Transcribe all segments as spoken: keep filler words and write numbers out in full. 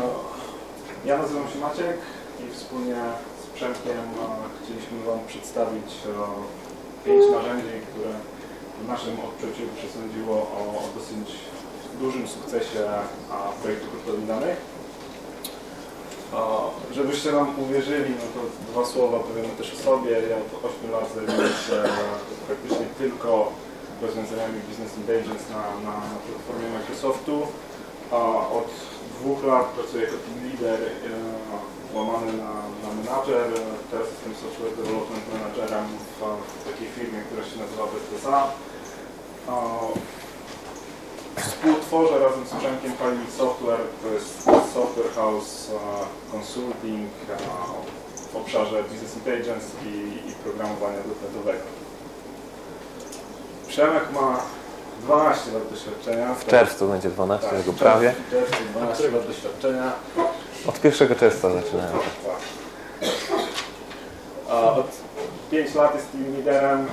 Ja nazywam się Maciek i wspólnie z Przemkiem chcieliśmy Wam przedstawić pięć narzędzi, które w naszym odczuciu przesądziło o dosyć dużym sukcesie projektu hurtowni danych. Żebyście nam uwierzyli, no to dwa słowa powiemy też o sobie. Ja od ośmiu lat zajmuję się praktycznie tylko rozwiązaniami Business Intelligence na, na, na platformie Microsoftu. Od dwóch lat pracuję jako team leader, łamany na, na menadżer. Teraz jestem Software Development Managerem w, w takiej firmie, która się nazywa B T S A. Współtworzę razem z Przemkiem Pilot Software, to jest Software House Consulting w obszarze Business Intelligence i, i programowania dotnetowego. Przemek ma dwanaście lat doświadczenia. W czerwcu będzie dwanaście, tak, jego prawie. W czerwcu dwanaście lat doświadczenia. Od pierwszego czerwca zaczynałem. Tak. Od pięć lat jest team liderem.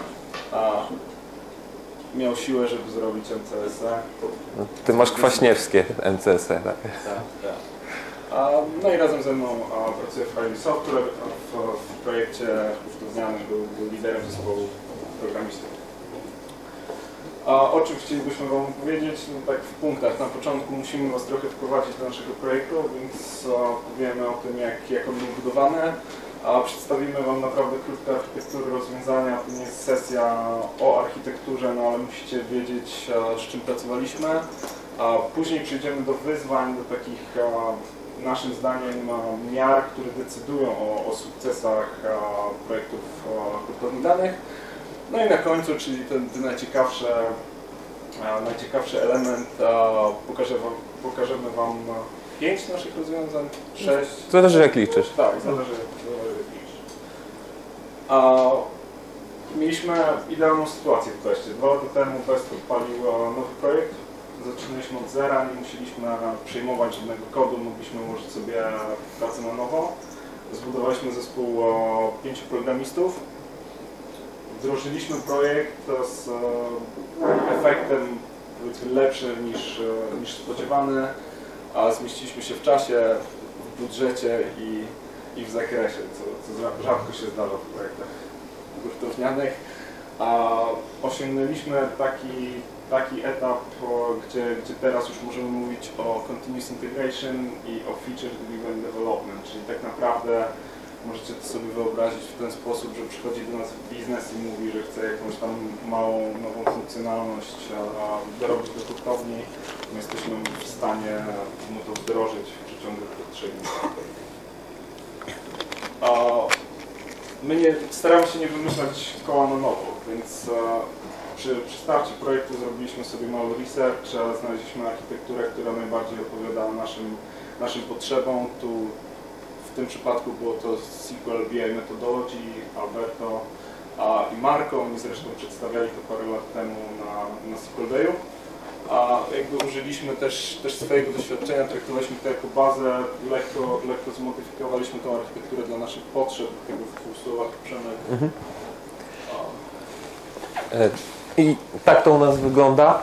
Miał siłę, żeby zrobić M C S E. No, ty masz kwaśniewskie M C S E, tak? Tak, tak. A, no i razem ze mną a, pracuję w Pilot Software. W, w projekcie hurtownianym był, był liderem zespołu programistów. A o czym chcielibyśmy Wam powiedzieć? No, tak w punktach. Na początku musimy Was trochę wprowadzić do naszego projektu, więc a, powiemy o tym, jak, jak on był budowany. A przedstawimy Wam naprawdę krótką architekturę rozwiązania. To nie jest sesja o architekturze, no ale musicie wiedzieć, z czym pracowaliśmy. A później przejdziemy do wyzwań, do takich a, naszym zdaniem miar, które decydują o, o sukcesach a, projektów hurtowni danych. No i na końcu, czyli ten, ten najciekawszy, a, najciekawszy element, a, pokażę wam, pokażemy Wam pięć naszych rozwiązań, sześć. Zależy jak liczysz. Tak, zależy jak liczysz. A, mieliśmy idealną sytuację w teście. Dwa lata temu Best odpalił nowy projekt. Zaczynaliśmy od zera, nie musieliśmy przyjmować żadnego kodu, mogliśmy ułożyć sobie pracę na nowo. Zbudowaliśmy zespół pięciu programistów. Wdrożyliśmy projekt z efektem lepszym niż, niż spodziewany, a zmieściliśmy się w czasie, w budżecie i, i w zakresie, co, co rzadko się zdarza w projektach hurtownianych. A osiągnęliśmy taki, taki etap, gdzie, gdzie teraz już możemy mówić o Continuous Integration i o Feature Driven Development, czyli tak naprawdę możecie to sobie wyobrazić w ten sposób, że przychodzi do nas biznes i mówi, że chce jakąś tam małą, nową funkcjonalność dorobić do hurtowni. My jesteśmy w stanie mu to wdrożyć w przeciągu trzech dni. My nie, staramy się nie wymyślać koła na nowo, więc przy, przy starcie projektu zrobiliśmy sobie mały research, znaleźliśmy architekturę, która najbardziej odpowiada naszym, naszym potrzebom. Tu w tym przypadku było to S Q L B I Methodology, Alberto a, i Marco. Oni zresztą przedstawiali to parę lat temu na, na S Q L B I-u. A jakby użyliśmy też, też swojego doświadczenia, traktowaliśmy to jako bazę, lekko, lekko zmodyfikowaliśmy tą architekturę dla naszych potrzeb, tego w dwóch słowach Przemek. Mhm. I tak to u nas wygląda.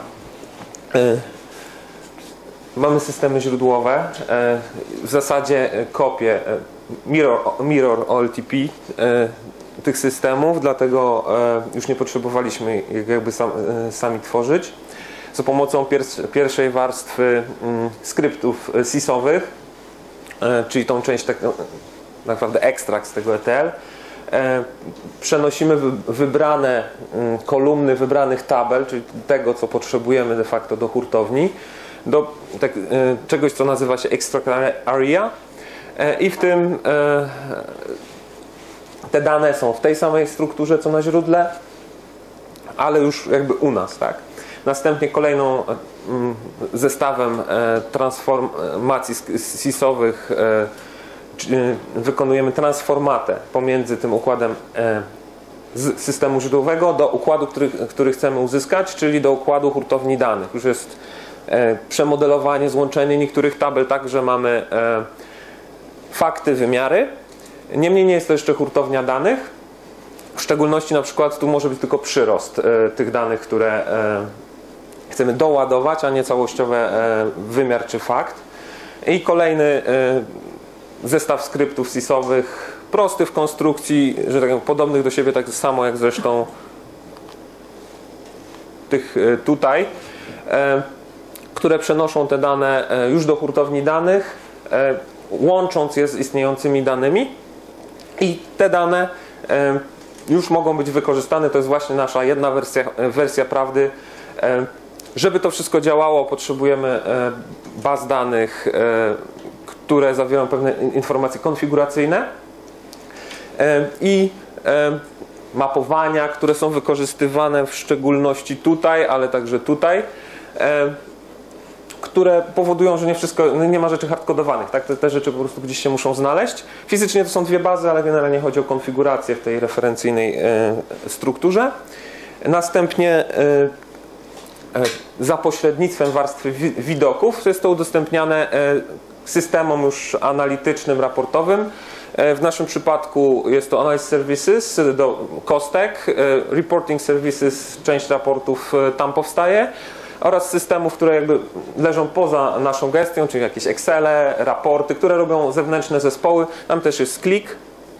Mamy systemy źródłowe, w zasadzie kopie Mirror, Mirror O L T P tych systemów, dlatego już nie potrzebowaliśmy ich jakby sam, sami tworzyć. Za pomocą pierwszej warstwy skryptów S I S-owych, czyli tą część tak naprawdę ekstrakt z tego E T L, przenosimy wybrane kolumny wybranych tabel, czyli tego, co potrzebujemy de facto do hurtowni, do tak, czegoś, co nazywa się Extract Area, i w tym te dane są w tej samej strukturze, co na źródle, ale już jakby u nas, tak? Następnie kolejną zestawem transformacji S I S-owych wykonujemy transformatę pomiędzy tym układem z systemu źródłowego do układu, który, który chcemy uzyskać, czyli do układu hurtowni danych. Już jest przemodelowanie, złączenie niektórych tabel tak, że mamy fakty, wymiary. Niemniej nie jest to jeszcze hurtownia danych. W szczególności na przykład tu może być tylko przyrost tych danych, które chcemy doładować, a nie całościowy wymiar czy fakt. I kolejny zestaw skryptów sysowych, prosty w konstrukcji, że tak powiem, podobnych do siebie, tak samo jak zresztą tych tutaj, które przenoszą te dane już do hurtowni danych, łącząc je z istniejącymi danymi, i te dane już mogą być wykorzystane. To jest właśnie nasza jedna wersja, wersja prawdy. Żeby to wszystko działało, potrzebujemy baz danych, które zawierają pewne informacje konfiguracyjne i mapowania, które są wykorzystywane w szczególności tutaj, ale także tutaj, które powodują, że nie wszystko, nie ma rzeczy hardkodowanych, tak? Te, te rzeczy po prostu gdzieś się muszą znaleźć. Fizycznie to są dwie bazy, ale generalnie chodzi o konfigurację w tej referencyjnej strukturze. Następnie za pośrednictwem warstwy widoków jest to udostępniane systemom już analitycznym, raportowym. W naszym przypadku jest to Analysis Services do Kostek, Reporting Services, część raportów tam powstaje, oraz systemów, które jakby leżą poza naszą gestią, czyli jakieś Excele, raporty, które robią zewnętrzne zespoły. Tam też jest Qlik.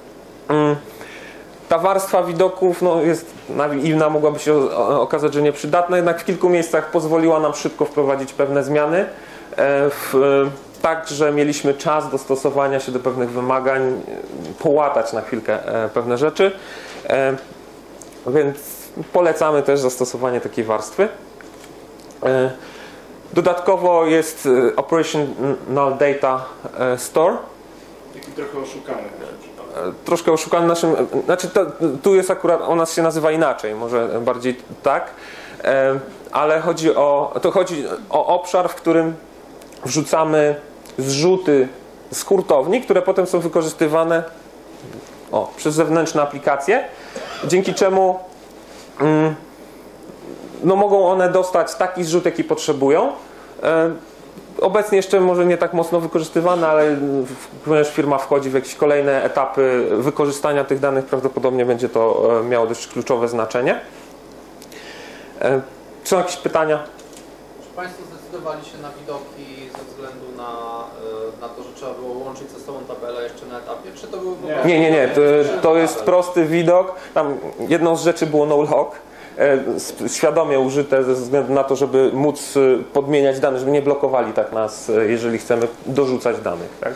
Ta warstwa widoków no, jest naiwna, mogłaby się okazać, że nieprzydatna, jednak w kilku miejscach pozwoliła nam szybko wprowadzić pewne zmiany, w, tak, że mieliśmy czas dostosowania się do pewnych wymagań, połatać na chwilkę pewne rzeczy, więc polecamy też zastosowanie takiej warstwy. Dodatkowo jest Operational Data Store. Taki trochę oszukany. Troszkę oszukany naszym, znaczy to, tu jest akurat, ona się nazywa inaczej, może bardziej tak, ale chodzi o, to chodzi o obszar, w którym wrzucamy zrzuty z hurtowni, które potem są wykorzystywane o, przez zewnętrzne aplikacje, dzięki czemu mm, no mogą one dostać taki zrzut, jaki potrzebują. Obecnie jeszcze może nie tak mocno wykorzystywane, ale ponieważ firma wchodzi w jakieś kolejne etapy wykorzystania tych danych, prawdopodobnie będzie to miało dość kluczowe znaczenie. Czy są jakieś pytania? Czy Państwo zdecydowali się na widoki ze względu na, na to, że trzeba było łączyć ze sobą tabelę jeszcze na etapie? Czy to były po prostu... Nie, nie, nie. To, to jest prosty widok. Tam jedną z rzeczy było no-log. Świadomie użyte ze względu na to, żeby móc podmieniać dane, żeby nie blokowali tak nas, jeżeli chcemy dorzucać danych. Tak?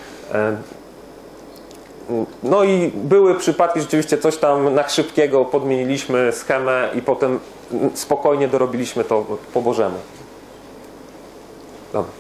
No i były przypadki, rzeczywiście coś tam na szybkiego podmieniliśmy schemę i potem spokojnie dorobiliśmy to po bożemu. Dobra.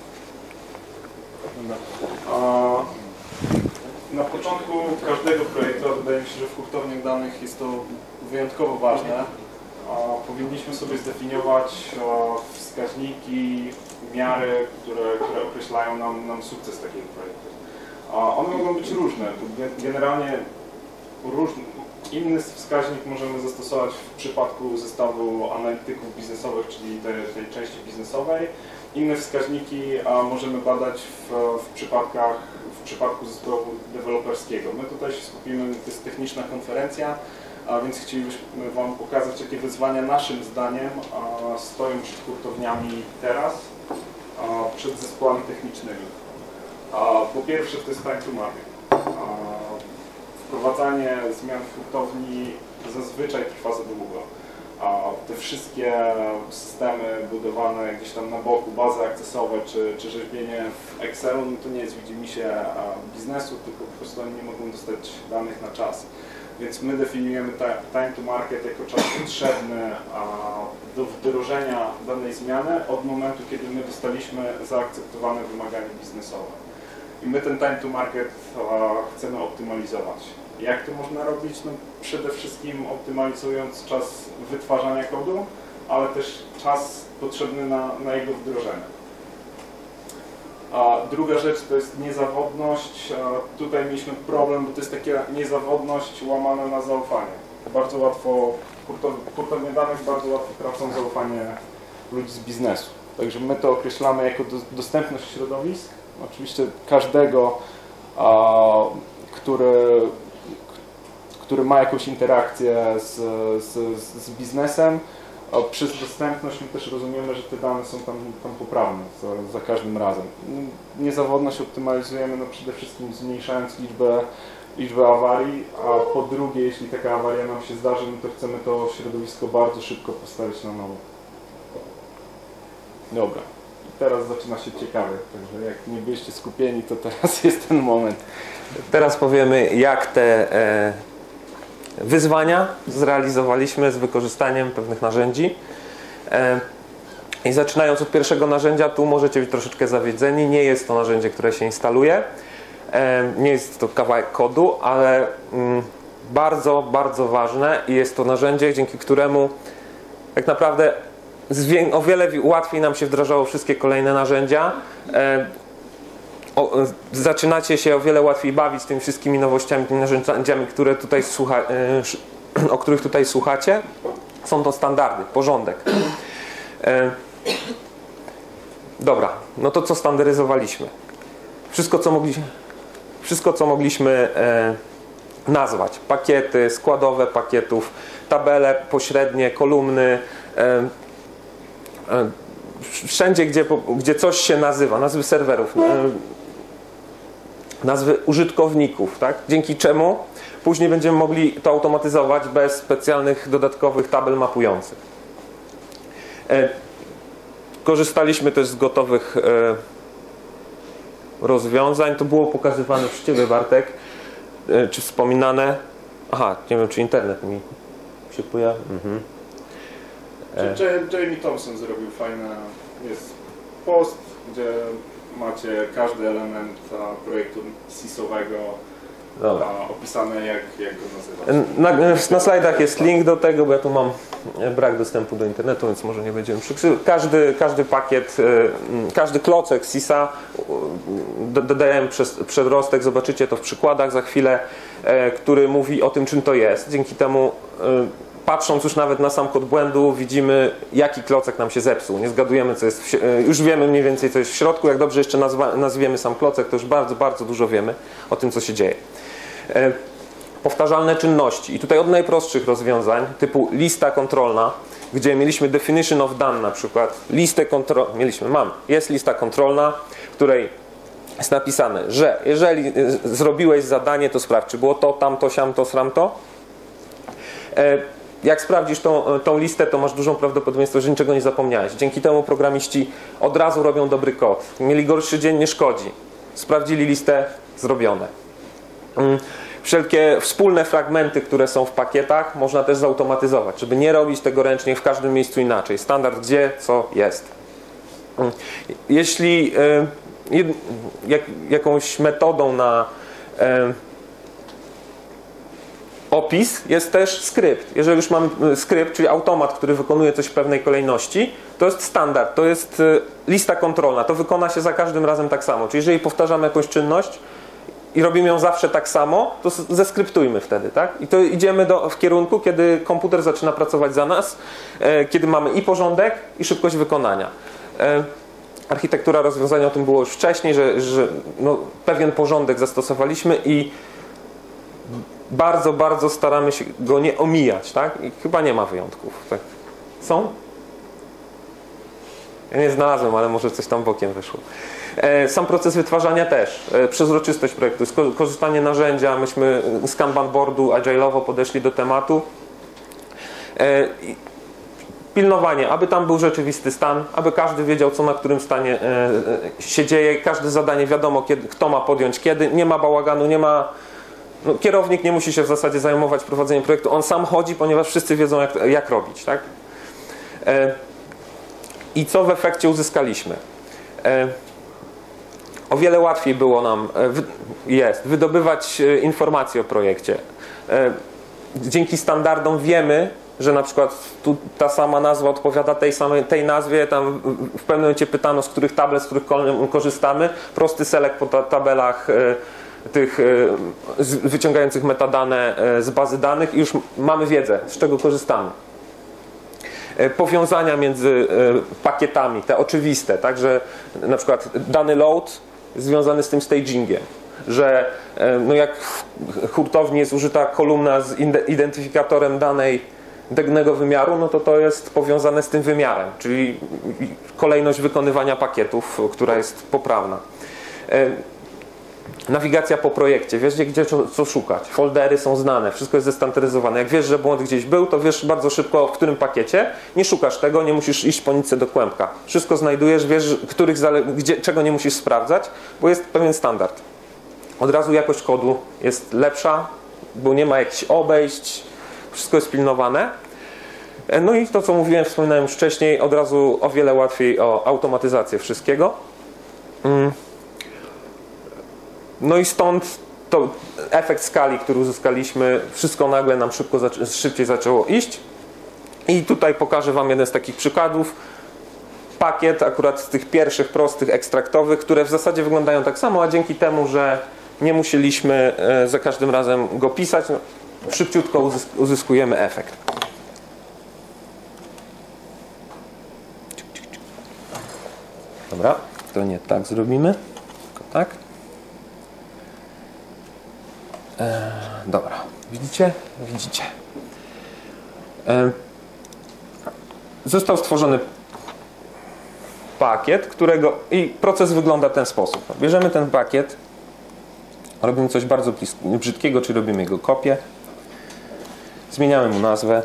Na początku każdego projektu, a wydaje mi się, że w hurtowniach danych jest to wyjątkowo ważne, powinniśmy sobie zdefiniować wskaźniki, miary, które, które określają nam, nam sukces takiego projektu. One mogą być różne. Generalnie różny, inny wskaźnik możemy zastosować w przypadku zestawu analityków biznesowych, czyli tej, tej części biznesowej. Inne wskaźniki możemy badać w, w, przypadkach, w przypadku zespołu deweloperskiego. My tutaj się skupimy, to jest techniczna konferencja, a więc chcielibyśmy Wam pokazać, jakie wyzwania naszym zdaniem a, stoją przed hurtowniami teraz, a, przed zespołami technicznymi. A, po pierwsze to jest time to market. A, wprowadzanie zmian w hurtowni zazwyczaj trwa za długo. A, te wszystkie systemy budowane gdzieś tam na boku, bazy akcesowe czy, czy rzeźbienie w Excelu, no to nie jest widzimisię biznesu, tylko po prostu oni nie mogą dostać danych na czas. Więc my definiujemy time to market jako czas potrzebny do wdrożenia danej zmiany od momentu, kiedy my dostaliśmy zaakceptowane wymagania biznesowe. I my ten time to market chcemy optymalizować. Jak to można robić? No przede wszystkim optymalizując czas wytwarzania kodu, ale też czas potrzebny na, na jego wdrożenie. A druga rzecz to jest niezawodność. A tutaj mieliśmy problem, bo to jest taka niezawodność łamana na zaufanie. Bardzo łatwo, hurtownie danych bardzo łatwo tracą zaufanie ludzi z biznesu. Także my to określamy jako do, dostępność środowisk. Oczywiście każdego, a, który, który ma jakąś interakcję z, z, z biznesem, A przez dostępność my też rozumiemy, że te dane są tam, tam poprawne za, za każdym razem. Niezawodność optymalizujemy no przede wszystkim zmniejszając liczbę, liczbę awarii, a po drugie, jeśli taka awaria nam się zdarzy, no to chcemy to środowisko bardzo szybko postawić na nowo. Dobra. I teraz zaczyna się ciekawe, także jak nie byliście skupieni, to teraz jest ten moment. Teraz powiemy, jak te e, wyzwania zrealizowaliśmy z wykorzystaniem pewnych narzędzi. E, I zaczynając od pierwszego narzędzia, tu możecie być troszeczkę zawiedzeni. Nie jest to narzędzie, które się instaluje. E, nie jest to kawałek kodu, ale mm, bardzo, bardzo ważne i jest to narzędzie, dzięki któremu tak naprawdę o wiele łatwiej nam się wdrażało wszystkie kolejne narzędzia. E, O, zaczynacie się o wiele łatwiej bawić tymi wszystkimi nowościami, tymi narzędziami, które tutaj słucha, o których tutaj słuchacie. Są to standardy, porządek. E, dobra, no to co standaryzowaliśmy? Wszystko, co, mogli, wszystko, co mogliśmy e, nazwać. Pakiety składowe pakietów, tabele pośrednie, kolumny, e, e, wszędzie, gdzie, gdzie coś się nazywa, nazwy serwerów, nazwy użytkowników, tak? Dzięki czemu później będziemy mogli to automatyzować bez specjalnych dodatkowych tabel mapujących. E, korzystaliśmy też z gotowych e, rozwiązań. To było pokazywane przy Ciebie, Bartek, e, czy wspominane. Aha, nie wiem, czy internet mi się pojawia. Mhm. Jamie Thompson zrobił fajny jest post, gdzie macie każdy element projektu S I S-owego opisane, jak, jak go nazywać. Na, na slajdach jest link do tego, bo ja tu mam brak dostępu do internetu, więc może nie będziemy przykryć. Każdy, każdy pakiet, każdy klocek S I S-a dodałem przez przedrostek, zobaczycie to w przykładach za chwilę, który mówi o tym, czym to jest. Dzięki temu, patrząc już nawet na sam kod błędu, widzimy, jaki klocek nam się zepsuł. Nie zgadujemy, co jest w, już wiemy mniej więcej, co jest w środku. Jak dobrze jeszcze nazwa, nazwiemy sam klocek, to już bardzo, bardzo dużo wiemy o tym, co się dzieje. E, powtarzalne czynności. I tutaj od najprostszych rozwiązań, typu lista kontrolna, gdzie mieliśmy definition of done na przykład, listę kontrol... Mieliśmy, mam. Jest lista kontrolna, w której jest napisane, że jeżeli zrobiłeś zadanie, to sprawdź, czy było to, tamto, siamto, sramto. E, Jak sprawdzisz tą, tą listę, to masz dużą prawdopodobieństwo, że niczego nie zapomniałeś. Dzięki temu programiści od razu robią dobry kod. Mieli gorszy dzień, nie szkodzi. Sprawdzili listę, zrobione. Wszelkie wspólne fragmenty, które są w pakietach, można też zautomatyzować, żeby nie robić tego ręcznie w każdym miejscu inaczej. Standard gdzie, co jest. Jeśli jak, jakąś metodą na opis jest też skrypt. Jeżeli już mamy skrypt, czyli automat, który wykonuje coś w pewnej kolejności, to jest standard, to jest lista kontrolna. To wykona się za każdym razem tak samo. Czyli jeżeli powtarzamy jakąś czynność i robimy ją zawsze tak samo, to zeskryptujmy wtedy, tak? I to idziemy do, w kierunku, kiedy komputer zaczyna pracować za nas, e, kiedy mamy i porządek, i szybkość wykonania. E, architektura rozwiązania, o tym było już wcześniej, że, że no, pewien porządek zastosowaliśmy i bardzo, bardzo staramy się go nie omijać, tak? I chyba nie ma wyjątków. Tak? Są? Ja nie znalazłem, ale może coś tam bokiem wyszło. Sam proces wytwarzania też. Przezroczystość projektu, korzystanie narzędzia. Myśmy z Kanban boardu agile'owo podeszli do tematu. Pilnowanie, aby tam był rzeczywisty stan, aby każdy wiedział, co na którym stanie się dzieje. Każde zadanie wiadomo, kiedy, kto ma podjąć kiedy. Nie ma bałaganu, nie ma... No, kierownik nie musi się w zasadzie zajmować prowadzeniem projektu. On sam chodzi, ponieważ wszyscy wiedzą, jak, jak robić. Tak? E, I co w efekcie uzyskaliśmy? E, o wiele łatwiej było nam e, w, jest wydobywać e, informacje o projekcie. E, dzięki standardom wiemy, że na przykład tu ta sama nazwa odpowiada tej samej tej nazwie. Tam w pewnym momencie pytano, z których tabel, z których korzystamy. Prosty select po ta, tabelach e, tych wyciągających metadane z bazy danych i już mamy wiedzę, z czego korzystamy. Powiązania między pakietami, te oczywiste, także na przykład dany load związany z tym stagingiem, że no jak w hurtowni jest użyta kolumna z identyfikatorem danej tego wymiaru, no to to jest powiązane z tym wymiarem, czyli kolejność wykonywania pakietów, która jest poprawna. Nawigacja po projekcie, wiesz gdzie co, co szukać, foldery są znane, wszystko jest zestandaryzowane. Jak wiesz, że błąd gdzieś był, to wiesz bardzo szybko, w którym pakiecie, nie szukasz tego, nie musisz iść po nitce do kłębka. Wszystko znajdujesz, wiesz, których gdzie, czego nie musisz sprawdzać, bo jest pewien standard. Od razu jakość kodu jest lepsza, bo nie ma jakichś obejść, wszystko jest pilnowane. No i to, co mówiłem, wspominałem już wcześniej, od razu o wiele łatwiej o automatyzację wszystkiego. No i stąd to efekt skali, który uzyskaliśmy, wszystko nagle nam szybko, szybciej zaczęło iść. I tutaj pokażę Wam jeden z takich przykładów. Pakiet akurat z tych pierwszych prostych ekstraktowych, które w zasadzie wyglądają tak samo, a dzięki temu, że nie musieliśmy za każdym razem go pisać, no, szybciutko uzyskujemy efekt. Dobra, to nie tak zrobimy, tylko tak. Eee, dobra, widzicie? Widzicie. Eee, został stworzony pakiet, którego i proces wygląda w ten sposób. Bierzemy ten pakiet, robimy coś bardzo brzydkiego, czyli robimy jego kopię, zmieniamy mu nazwę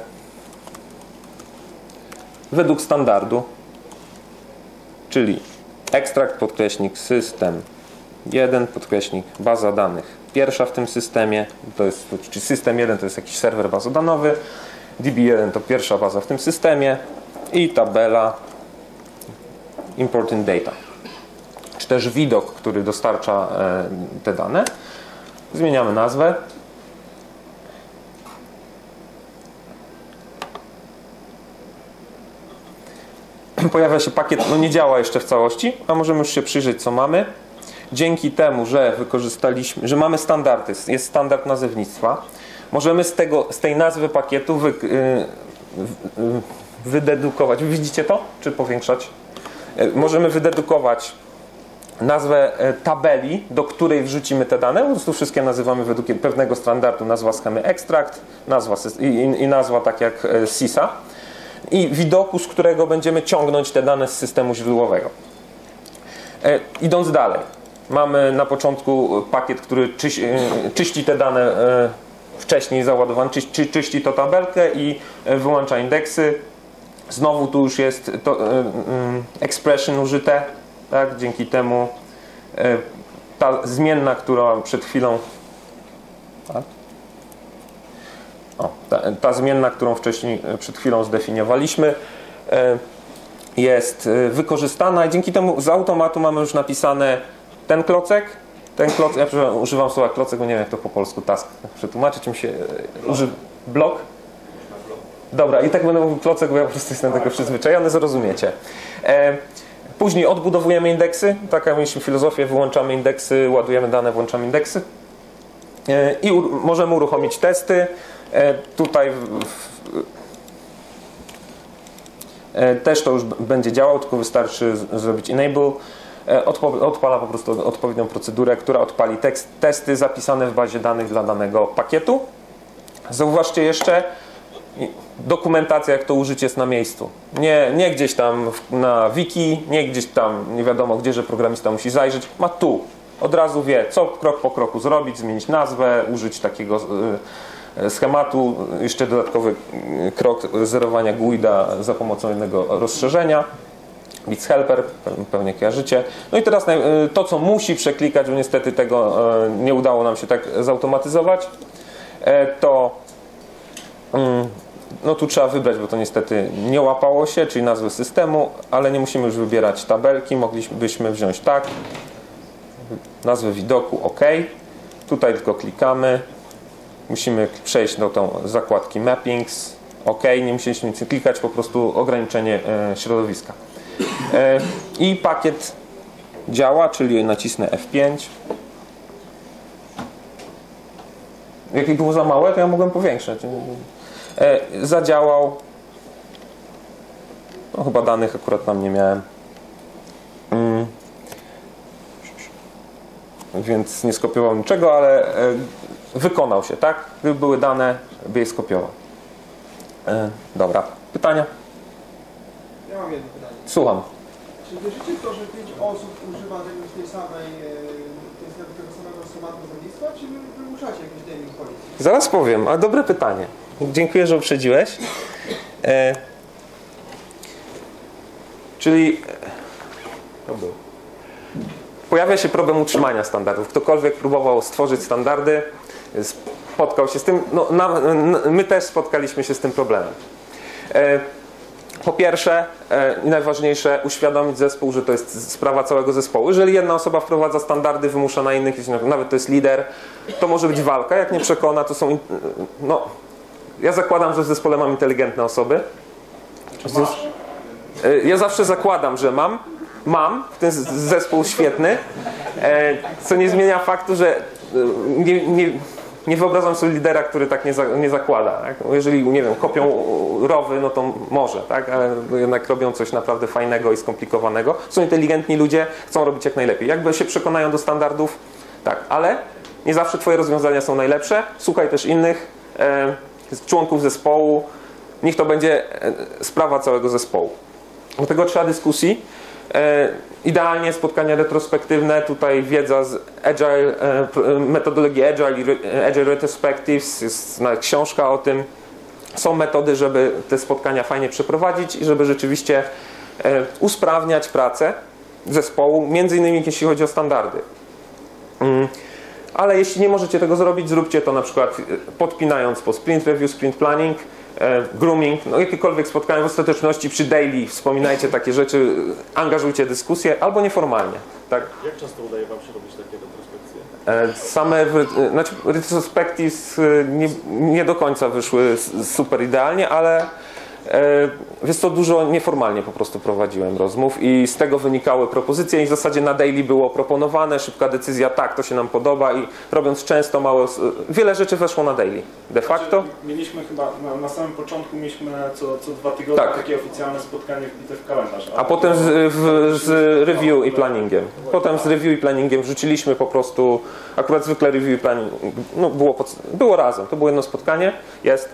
według standardu, czyli ekstrakt podkreśnik system jeden podkreśnik baza danych pierwsza w tym systemie, to jest, czyli system jeden to jest jakiś serwer bazodanowy, D B jeden to pierwsza baza w tym systemie i tabela important data, czy też widok, który dostarcza te dane. Zmieniamy nazwę. Pojawia się pakiet, no nie działa jeszcze w całości, a możemy już się przyjrzeć, co mamy. Dzięki temu, że wykorzystaliśmy, że mamy standardy, jest standard nazewnictwa, możemy z, tego, z tej nazwy pakietu wy, yy, wydedukować. Widzicie to? Czy powiększać? Yy, możemy wydedukować nazwę tabeli, do której wrzucimy te dane. Po prostu wszystkie nazywamy według pewnego standardu. Nazwa schemy extract, nazwa i, i, i nazwa tak jak sisa. I widoku, z którego będziemy ciągnąć te dane z systemu źródłowego. E, idąc dalej, mamy na początku pakiet, który czyś, e, czyści te dane e, wcześniej załadowany, czy, czy, czyści to tabelkę i e, wyłącza indeksy. Znowu tu już jest to e, e, expression użyte, tak? Dzięki temu e, ta zmienna, która przed chwilą tak? O, ta, ta zmienna, którą wcześniej przed chwilą zdefiniowaliśmy, jest wykorzystana i dzięki temu z automatu mamy już napisane ten klocek, ten klocek, ja używam słowa klocek, bo nie wiem jak to po polsku task przetłumaczyć, mi się uży... blok? Dobra, i tak będę mówił klocek, bo ja po prostu jestem tego przyzwyczajony, zrozumiecie. Później odbudowujemy indeksy, taka mieliśmy filozofię, wyłączamy indeksy, ładujemy dane, włączamy indeksy i możemy uruchomić testy. Tutaj też to już będzie działało, tylko wystarczy zrobić enable. Odpala po prostu odpowiednią procedurę, która odpali tekst, testy zapisane w bazie danych dla danego pakietu. Zauważcie jeszcze, dokumentacja, jak to użyć, jest na miejscu. Nie, nie gdzieś tam na wiki, nie gdzieś tam nie wiadomo gdzie, że programista musi zajrzeć. Ma tu. Od razu wie, co krok po kroku zrobić, zmienić nazwę, użyć takiego schematu, jeszcze dodatkowy krok zerowania G U I D-a za pomocą jednego rozszerzenia, Bits Helper, pewnie kojarzycie. No i teraz to, co musi przeklikać, bo niestety tego nie udało nam się tak zautomatyzować, to no tu trzeba wybrać, bo to niestety nie łapało się, czyli nazwę systemu, ale nie musimy już wybierać tabelki, moglibyśmy wziąć tak, nazwę widoku OK, tutaj tylko klikamy. Musimy przejść do tą zakładki Mappings. OK, nie musieliśmy nic klikać, po prostu ograniczenie e, środowiska. E, I pakiet działa, czyli nacisnę F pięć. Jak było za małe, to ja mogłem powiększać. E, zadziałał. No, chyba danych akurat tam nie miałem. Mm. Więc nie skopiował niczego, ale e, wykonał się, tak? Gdyby były dane, by je skopiował. E, dobra, pytania? Ja mam jedno pytanie. Słucham. Czy wierzycie w to, że pięć osób używa tej, tej samej, e, tej, tego samego schematu nazewnictwa, czy wy wymuszacie jakiś naming policy? Zaraz powiem, ale dobre pytanie. Dziękuję, że uprzedziłeś. E, czyli to był. Pojawia się problem utrzymania standardów. Ktokolwiek próbował stworzyć standardy, spotkał się z tym. No, na, na, my też spotkaliśmy się z tym problemem. E, po pierwsze e, i najważniejsze, uświadomić zespół, że to jest sprawa całego zespołu. Jeżeli jedna osoba wprowadza standardy, wymusza na innych, nawet to jest lider, to może być walka. Jak nie przekona, to są... No, ja zakładam, że w zespole mam inteligentne osoby. Ja zawsze zakładam, że mam. Mam ten zespół świetny, co nie zmienia faktu, że nie, nie, nie wyobrażam sobie lidera, który tak nie, za, nie zakłada. Tak? Jeżeli, nie wiem, kopią rowy, no to może, tak? Ale jednak robią coś naprawdę fajnego i skomplikowanego. Są inteligentni ludzie, chcą robić jak najlepiej. Jakby się przekonają do standardów, tak, ale nie zawsze twoje rozwiązania są najlepsze. Słuchaj też innych e, członków zespołu. Niech to będzie e, sprawa całego zespołu. Do tego trzeba dyskusji. E, idealnie spotkania retrospektywne, tutaj wiedza z Agile, e, metodologii Agile, Agile Retrospectives, jest nawet książka o tym. Są metody, żeby te spotkania fajnie przeprowadzić i żeby rzeczywiście e, usprawniać pracę zespołu, między innymi jeśli chodzi o standardy. Mm. Ale jeśli nie możecie tego zrobić, zróbcie to na przykład podpinając po sprint review, sprint planning, grooming, no jakiekolwiek spotkanie w ostateczności przy daily, wspominajcie takie rzeczy, angażujcie dyskusję, albo nieformalnie. Tak? Jak często udaje Wam się robić takie retrospekcje? Same, znaczy retrospectives nie, nie do końca wyszły super idealnie, ale wiesz co, dużo nieformalnie po prostu prowadziłem rozmów i z tego wynikały propozycje i w zasadzie na daily było proponowane, szybka decyzja, tak, to się nam podoba i robiąc często małe, wiele rzeczy weszło na daily. De facto. Znaczy, mieliśmy chyba, na, na samym początku mieliśmy co, co dwa tygodnie tak. takie oficjalne spotkanie wbite w kalendarz. A potem z, w, z review i planningiem. Potem z review i planningiem wrzuciliśmy po prostu, akurat zwykle review i planning, no było, było razem, to było jedno spotkanie, jest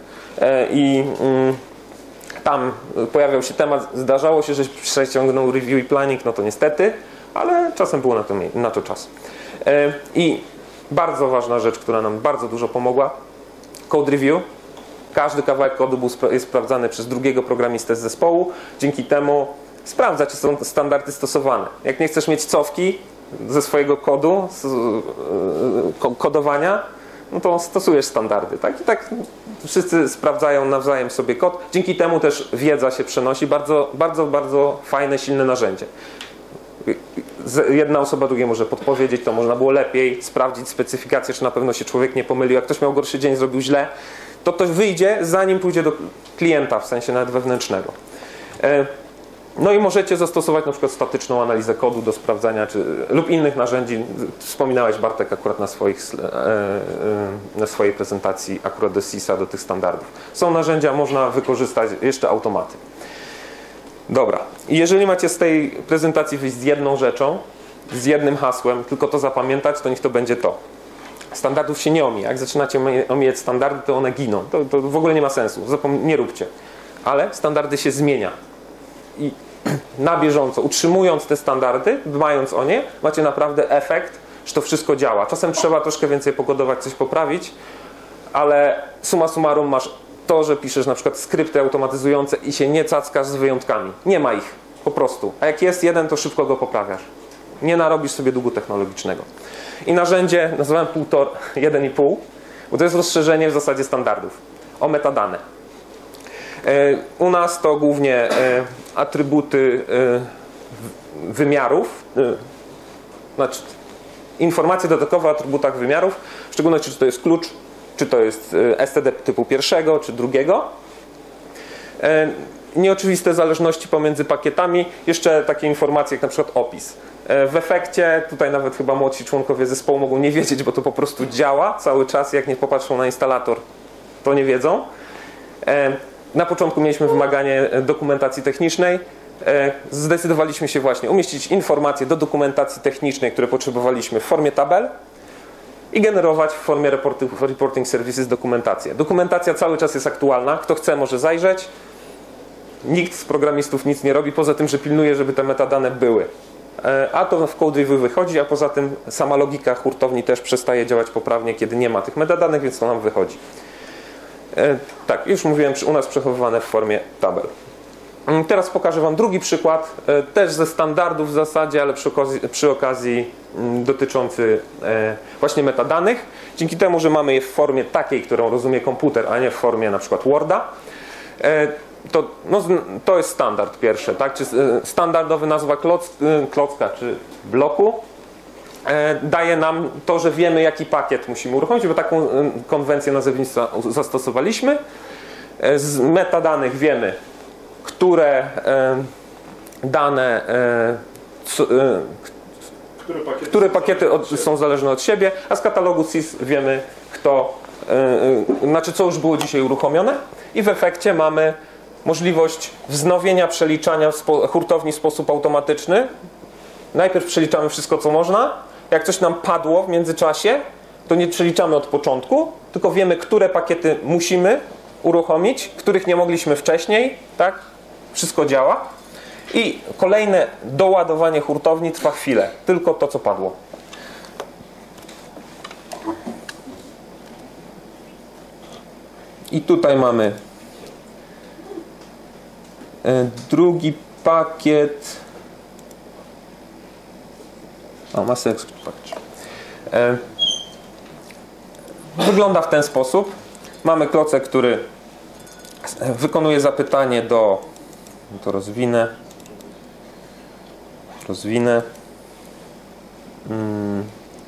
i mm, tam pojawiał się temat, zdarzało się, że przeciągnął review i planning, no to niestety, ale czasem było na to, na to czas. I bardzo ważna rzecz, która nam bardzo dużo pomogła, code review. Każdy kawałek kodu był, jest sprawdzany przez drugiego programistę z zespołu. Dzięki temu sprawdza, czy są standardy stosowane. Jak nie chcesz mieć cofki ze swojego kodu, z kodowania, no to stosujesz standardy. Tak? I tak wszyscy sprawdzają nawzajem sobie kod. Dzięki temu też wiedza się przenosi. Bardzo, bardzo, bardzo fajne, silne narzędzie. Jedna osoba drugiej może podpowiedzieć, to można było lepiej sprawdzić specyfikację, czy na pewno się człowiek nie pomylił. Jak ktoś miał gorszy dzień, zrobił źle, to to wyjdzie, zanim pójdzie do klienta, w sensie nawet wewnętrznego. No i możecie zastosować na przykład statyczną analizę kodu do sprawdzania czy, lub innych narzędzi. Wspominałeś, Bartek, akurat na, swoich, na swojej prezentacji akurat do S I S a, do tych standardów. Są narzędzia, można wykorzystać jeszcze automaty. Dobra. I jeżeli macie z tej prezentacji wyjść z jedną rzeczą, z jednym hasłem, tylko to zapamiętać, to niech to będzie to. Standardów się nie omija. Jak zaczynacie omijać standardy, to one giną. To, to w ogóle nie ma sensu. Zapom- nie róbcie. Ale standardy się zmienia. I na bieżąco, utrzymując te standardy, dbając o nie, macie naprawdę efekt, że to wszystko działa. Czasem trzeba troszkę więcej pokodować, coś poprawić, ale summa summarum masz to, że piszesz na przykład skrypty automatyzujące i się nie cackasz z wyjątkami. Nie ma ich, po prostu. A jak jest jeden, to szybko go poprawiasz. Nie narobisz sobie długu technologicznego. I narzędzie nazywałem półtor, jeden i pół, bo to jest rozszerzenie w zasadzie standardów o metadane. U nas to głównie atrybuty wymiarów, znaczy informacje dodatkowe o atrybutach wymiarów, w szczególności czy to jest klucz, czy to jest S T D typu pierwszego, czy drugiego. Nieoczywiste zależności pomiędzy pakietami, jeszcze takie informacje jak na przykład opis. W efekcie, tutaj nawet chyba młodsi członkowie zespołu mogą nie wiedzieć, bo to po prostu działa cały czas, jak nie popatrzą na instalator, to nie wiedzą. Na początku mieliśmy wymaganie dokumentacji technicznej. Zdecydowaliśmy się właśnie umieścić informacje do dokumentacji technicznej, które potrzebowaliśmy w formie tabel. i generować w formie reporting, reporting services dokumentację. Dokumentacja cały czas jest aktualna, kto chce może zajrzeć. Nikt z programistów nic nie robi, poza tym, że pilnuje, żeby te metadane były. A to w code review wychodzi, a poza tym sama logika hurtowni też przestaje działać poprawnie, kiedy nie ma tych metadanych, więc to nam wychodzi. Tak, już mówiłem, u nas przechowywane w formie tabel. Teraz pokażę Wam drugi przykład, też ze standardów w zasadzie, ale przy okazji, przy okazji dotyczący właśnie metadanych. Dzięki temu, że mamy je w formie takiej, którą rozumie komputer, a nie w formie na przykład Worda, to, no, to jest standard pierwszy, tak? Czy standardowy nazwa kloc, klocka czy bloku daje nam to, że wiemy, jaki pakiet musimy uruchomić, bo taką konwencję nazewnictwa zastosowaliśmy. Z metadanych wiemy, które dane, które pakiety, które pakiety od, są zależne od siebie, a z katalogu S I S wiemy, kto, znaczy co już było dzisiaj uruchomione, i w efekcie mamy możliwość wznowienia przeliczania w spo, hurtowni w sposób automatyczny. Najpierw przeliczamy wszystko, co można. Jak coś nam padło w międzyczasie, to nie przeliczamy od początku, tylko wiemy, które pakiety musimy uruchomić, których nie mogliśmy wcześniej, tak? Wszystko działa. I kolejne doładowanie hurtowni trwa chwilę. Tylko to, co padło. I tutaj mamy drugi pakiet. O, masę eksportować. Wygląda w ten sposób. Mamy klocek, który wykonuje zapytanie do, to rozwinę, rozwinę, hmm,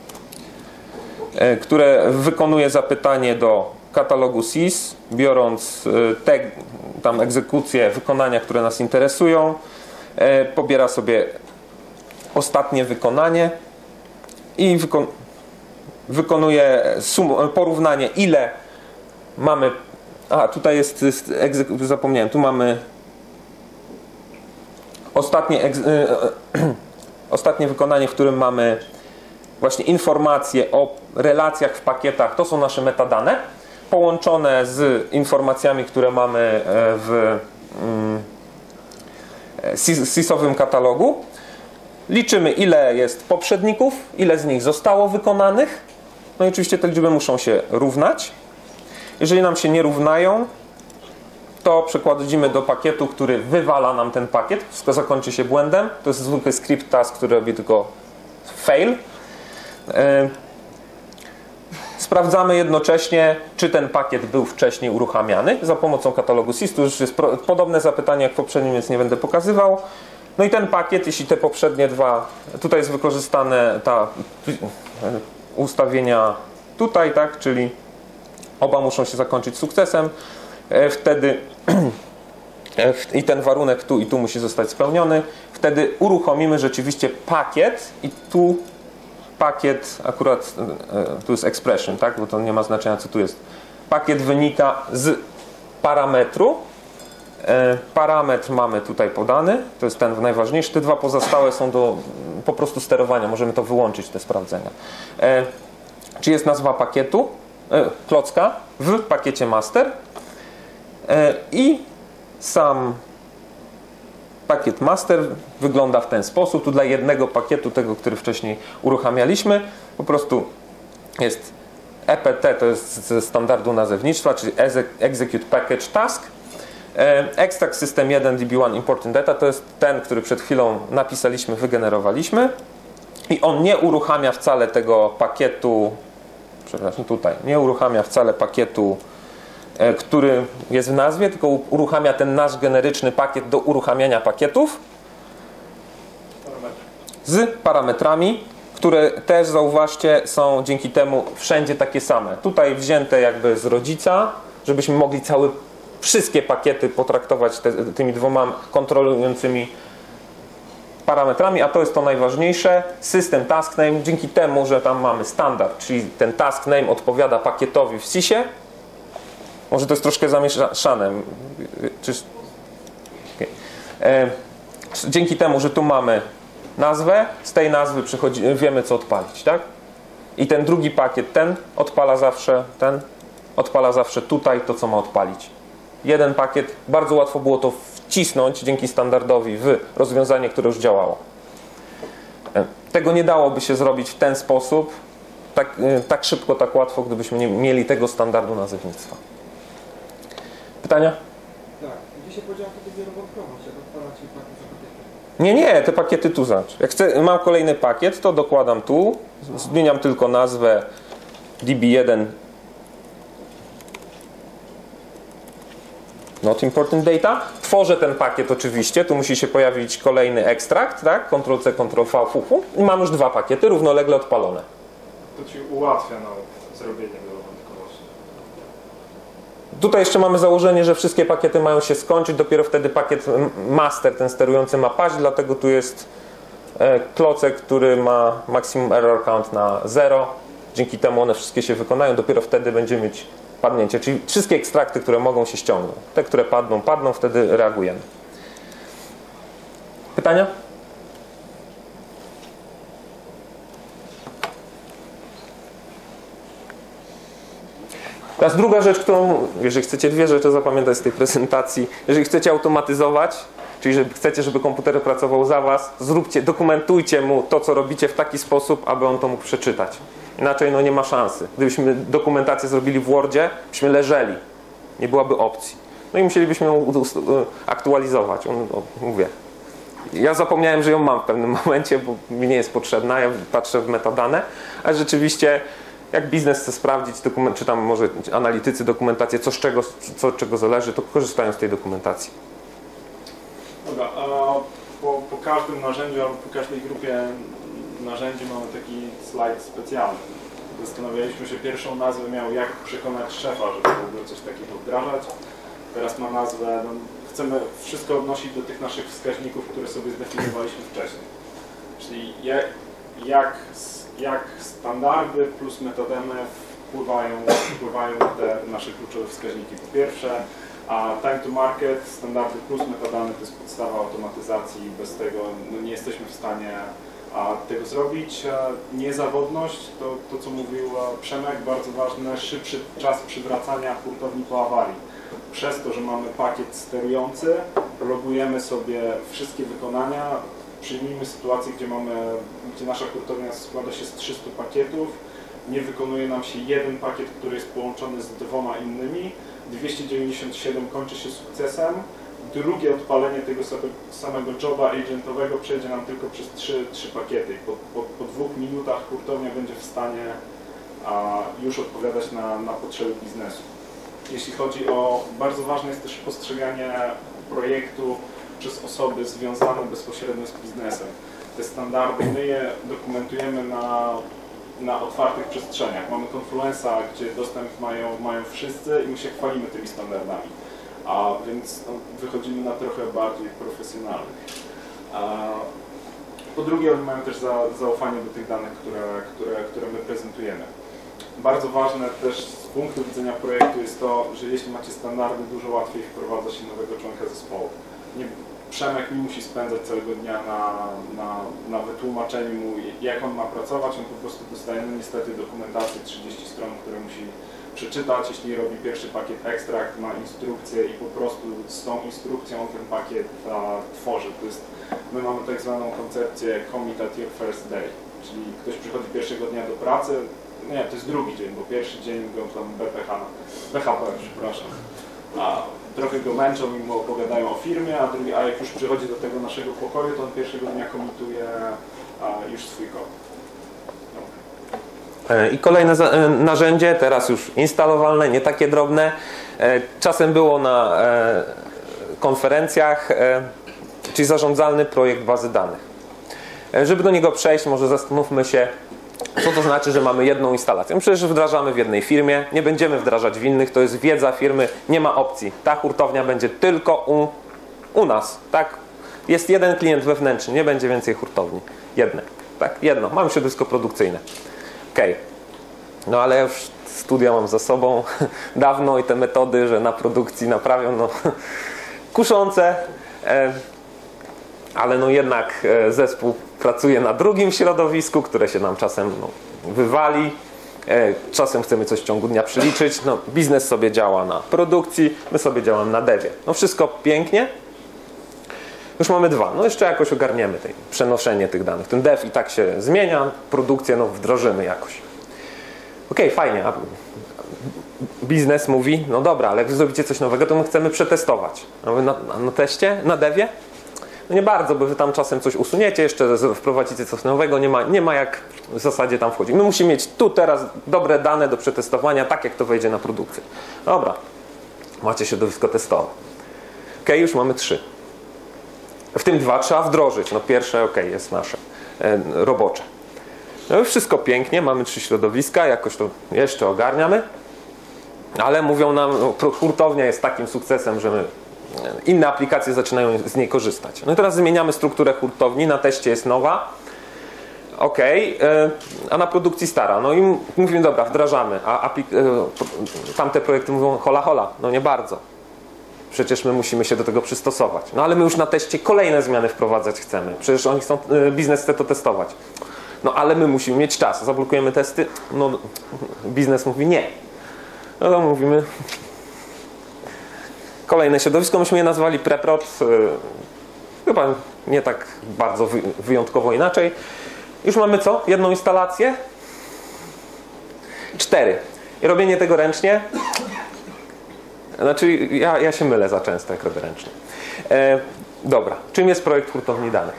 które wykonuje zapytanie do katalogu S I S, biorąc te tam egzekucje, wykonania, które nas interesują, pobiera sobie ostatnie wykonanie i wyko wykonuje sum porównanie, ile mamy. A tutaj jest, jest zapomniałem, tu mamy ostatnie, ostatnie wykonanie, w którym mamy właśnie informacje o relacjach w pakietach. To są nasze metadane, połączone z informacjami, które mamy w S I S-owym katalogu. Liczymy, ile jest poprzedników, ile z nich zostało wykonanych. No i oczywiście te liczby muszą się równać. Jeżeli nam się nie równają, to przekładzimy do pakietu, który wywala nam ten pakiet. Wszystko zakończy się błędem. To jest zwykły script task, który robi tylko fail. Sprawdzamy jednocześnie, czy ten pakiet był wcześniej uruchamiany za pomocą katalogu S I S. Tu już jest podobne zapytanie jak w poprzednim, więc nie będę pokazywał. No i ten pakiet, jeśli te poprzednie dwa, tutaj jest wykorzystane ta ustawienia tutaj, tak, czyli oba muszą się zakończyć sukcesem, wtedy i ten warunek tu i tu musi zostać spełniony, wtedy uruchomimy rzeczywiście pakiet i tu pakiet, akurat tu jest expression, tak, bo to nie ma znaczenia, co tu jest. Pakiet wynika z parametru. Parametr mamy tutaj podany, to jest ten najważniejszy. Te dwa pozostałe są do po prostu sterowania, możemy to wyłączyć, te sprawdzenia. Czy jest nazwa pakietu, klocka w pakiecie master i sam pakiet master wygląda w ten sposób. Tu dla jednego pakietu, tego, który wcześniej uruchamialiśmy, po prostu jest E P T, to jest ze standardu nazewnictwa, czyli Execute Package Task. Extract System jeden D B jeden Important Data to jest ten, który przed chwilą napisaliśmy, wygenerowaliśmy i on nie uruchamia wcale tego pakietu, przepraszam, tutaj, nie uruchamia wcale pakietu, który jest w nazwie, tylko uruchamia ten nasz generyczny pakiet do uruchamiania pakietów z parametrami, które też, zauważcie, są dzięki temu wszędzie takie same. Tutaj wzięte jakby z rodzica, żebyśmy mogli cały wszystkie pakiety potraktować te, tymi dwoma kontrolującymi parametrami, a to jest to najważniejsze. System task name, dzięki temu, że tam mamy standard, czyli ten task name odpowiada pakietowi w S I S-ie. Może to jest troszkę zamieszane. Czy... Okay. E, dzięki temu, że tu mamy nazwę, z tej nazwy przychodzi, wiemy, co odpalić, tak? I ten drugi pakiet, ten odpala zawsze, ten odpala zawsze tutaj to, co ma odpalić. Jeden pakiet, bardzo łatwo było to wcisnąć dzięki standardowi w rozwiązanie, które już działało. Tego nie dałoby się zrobić w ten sposób, tak, tak szybko, tak łatwo, gdybyśmy nie mieli tego standardu nazewnictwa. Pytania? Tak, gdzie się podziała wtedy wielowarstwowość, jak odpalacie pakiet za pakietem? Nie, nie, te pakiety tu znaczy. Jak chcę, mam kolejny pakiet, to dokładam tu, zmieniam tylko nazwę D B jeden Not important data. Tworzę ten pakiet oczywiście, tu musi się pojawić kolejny ekstrakt, tak? Ctrl C, Ctrl V, F U. I mam już dwa pakiety równolegle odpalone. To Ci ułatwia nawet zrobienie wielowątkowości. Tutaj jeszcze mamy założenie, że wszystkie pakiety mają się skończyć, dopiero wtedy pakiet master, ten sterujący, ma paść, dlatego tu jest klocek, który ma maximum error count na zero. Dzięki temu one wszystkie się wykonają, dopiero wtedy będziemy mieć padnięcie, czyli wszystkie ekstrakty, które mogą się ściągną. Te, które padną, padną, wtedy reagujemy. Pytania? Teraz druga rzecz, którą, jeżeli chcecie dwie rzeczy zapamiętać z tej prezentacji, jeżeli chcecie automatyzować, czyli żeby chcecie, żeby komputer pracował za Was, zróbcie, dokumentujcie mu to, co robicie w taki sposób, aby on to mógł przeczytać. Inaczej no nie ma szansy. Gdybyśmy dokumentację zrobili w Wordzie, byśmy leżeli. Nie byłaby opcji. No i musielibyśmy ją aktualizować. On, o, mówię. Ja zapomniałem, że ją mam w pewnym momencie, bo mi nie jest potrzebna. Ja patrzę w metadane, ale rzeczywiście jak biznes chce sprawdzić, dokument, czy tam może analitycy dokumentację, co z czego, co od czego zależy, to korzystają z tej dokumentacji. Dobra, a po, po każdym narzędziu albo po każdej grupie narzędzi mamy taki slajd specjalny. Zastanawialiśmy się, pierwszą nazwę miał jak przekonać szefa, żeby w ogóle coś takiego wdrażać. Teraz ma nazwę, no, chcemy wszystko odnosić do tych naszych wskaźników, które sobie zdefiniowaliśmy wcześniej. Czyli jak, jak, jak standardy plus metademy wpływają, wpływają na te nasze kluczowe wskaźniki. Po pierwsze, a time to market, standardy plus metadane to jest podstawa automatyzacji. Bez tego no, nie jesteśmy w stanie a, tego zrobić. Niezawodność, to, to co mówił Przemek, bardzo ważne, szybszy czas przywracania hurtowni po awarii. Przez to, że mamy pakiet sterujący, logujemy sobie wszystkie wykonania. Przyjmijmy sytuację, gdzie, mamy, gdzie nasza hurtownia składa się z trzystu pakietów. Nie wykonuje nam się jeden pakiet, który jest połączony z dwoma innymi. dwieście dziewięćdziesiąt siedem kończy się sukcesem. Drugie odpalenie tego samego joba agentowego przejdzie nam tylko przez trzy, trzy pakiety. Po, po, po dwóch minutach hurtownia będzie w stanie a, już odpowiadać na, na potrzeby biznesu. Jeśli chodzi o, bardzo ważne jest też postrzeganie projektu przez osoby związane bezpośrednio z biznesem. Te standardy my je dokumentujemy na, na otwartych przestrzeniach. Mamy Confluence'a, gdzie dostęp mają, mają wszyscy i my się chwalimy tymi standardami. A więc no, wychodzimy na trochę bardziej profesjonalnych. A, po drugie, oni mają też za, zaufanie do tych danych, które, które, które my prezentujemy. Bardzo ważne też z punktu widzenia projektu jest to, że jeśli macie standardy, dużo łatwiej wprowadza się nowego członka zespołu. Nie, Przemek nie musi spędzać całego dnia na, na, na wytłumaczeniu mu, jak on ma pracować. On po prostu dostaje no, niestety dokumentację trzydzieści stron, które musi przeczytać. Jeśli robi pierwszy pakiet ekstrakt, ma instrukcję i po prostu z tą instrukcją on ten pakiet a, tworzy. To jest, my mamy tak zwaną koncepcję commit at your first day, czyli ktoś przychodzi pierwszego dnia do pracy. Nie, to jest drugi dzień, bo pierwszy dzień go tam B P H, B H P, przepraszam. A trochę go męczą i mu opowiadają o firmie, a, drugi, a jak już przychodzi do tego naszego pokoju, to on pierwszego dnia komituje a, już swój kod. Okay. I kolejne narzędzie, teraz już instalowalne, nie takie drobne. Czasem było na konferencjach, czyli zarządzalny projekt bazy danych. Żeby do niego przejść, może zastanówmy się, co to znaczy, że mamy jedną instalację. Przecież wdrażamy w jednej firmie, nie będziemy wdrażać w innych, to jest wiedza firmy, nie ma opcji. Ta hurtownia będzie tylko u, u nas, tak? Jest jeden klient wewnętrzny, nie będzie więcej hurtowni. Jedne, tak? Jedno. Mamy środowisko produkcyjne. Okej. Okay. No ale ja już studia mam za sobą dawno i te metody, że na produkcji naprawią, no kuszące. Ale no jednak zespół pracuje na drugim środowisku, które się nam czasem no, wywali. Czasem chcemy coś w ciągu dnia przeliczyć. No, biznes sobie działa na produkcji, my sobie działamy na devie. No wszystko pięknie. Już mamy dwa. No jeszcze jakoś ogarniemy tej, przenoszenie tych danych. Ten dev i tak się zmienia, produkcję no, wdrożymy jakoś. Okej, okay, fajnie. A biznes mówi, no dobra, ale jak wy zrobicie coś nowego, to my chcemy przetestować. A wy na, na teście, na devie? No nie bardzo, bo wy tam czasem coś usuniecie, jeszcze wprowadzicie coś nowego, nie ma, nie ma jak w zasadzie tam wchodzić. My musimy mieć tu teraz dobre dane do przetestowania, tak jak to wejdzie na produkcję. Dobra, macie środowisko testowe. Ok, już mamy trzy. W tym dwa trzeba wdrożyć. No pierwsze, ok, jest nasze e, robocze. No już wszystko pięknie, mamy trzy środowiska, jakoś to jeszcze ogarniamy. Ale mówią nam, no, hurtownia jest takim sukcesem, że my inne aplikacje zaczynają z niej korzystać. No i teraz zmieniamy strukturę hurtowni, na teście jest nowa, ok, a na produkcji stara. No i mówimy, dobra, wdrażamy, a tamte projekty mówią, hola, hola, no nie bardzo. Przecież my musimy się do tego przystosować. No ale my już na teście kolejne zmiany wprowadzać chcemy. Przecież oni chcą, biznes chce to testować. No ale my musimy mieć czas. Zablokujemy testy, no biznes mówi nie. No to mówimy... Kolejne środowisko, myśmy je nazwali preprod, chyba nie tak bardzo wyjątkowo inaczej. Już mamy co? Jedną instalację? Cztery. I robienie tego ręcznie? Znaczy ja, ja się mylę za często, jak robię ręcznie. E, dobra, czym jest projekt hurtowni danych?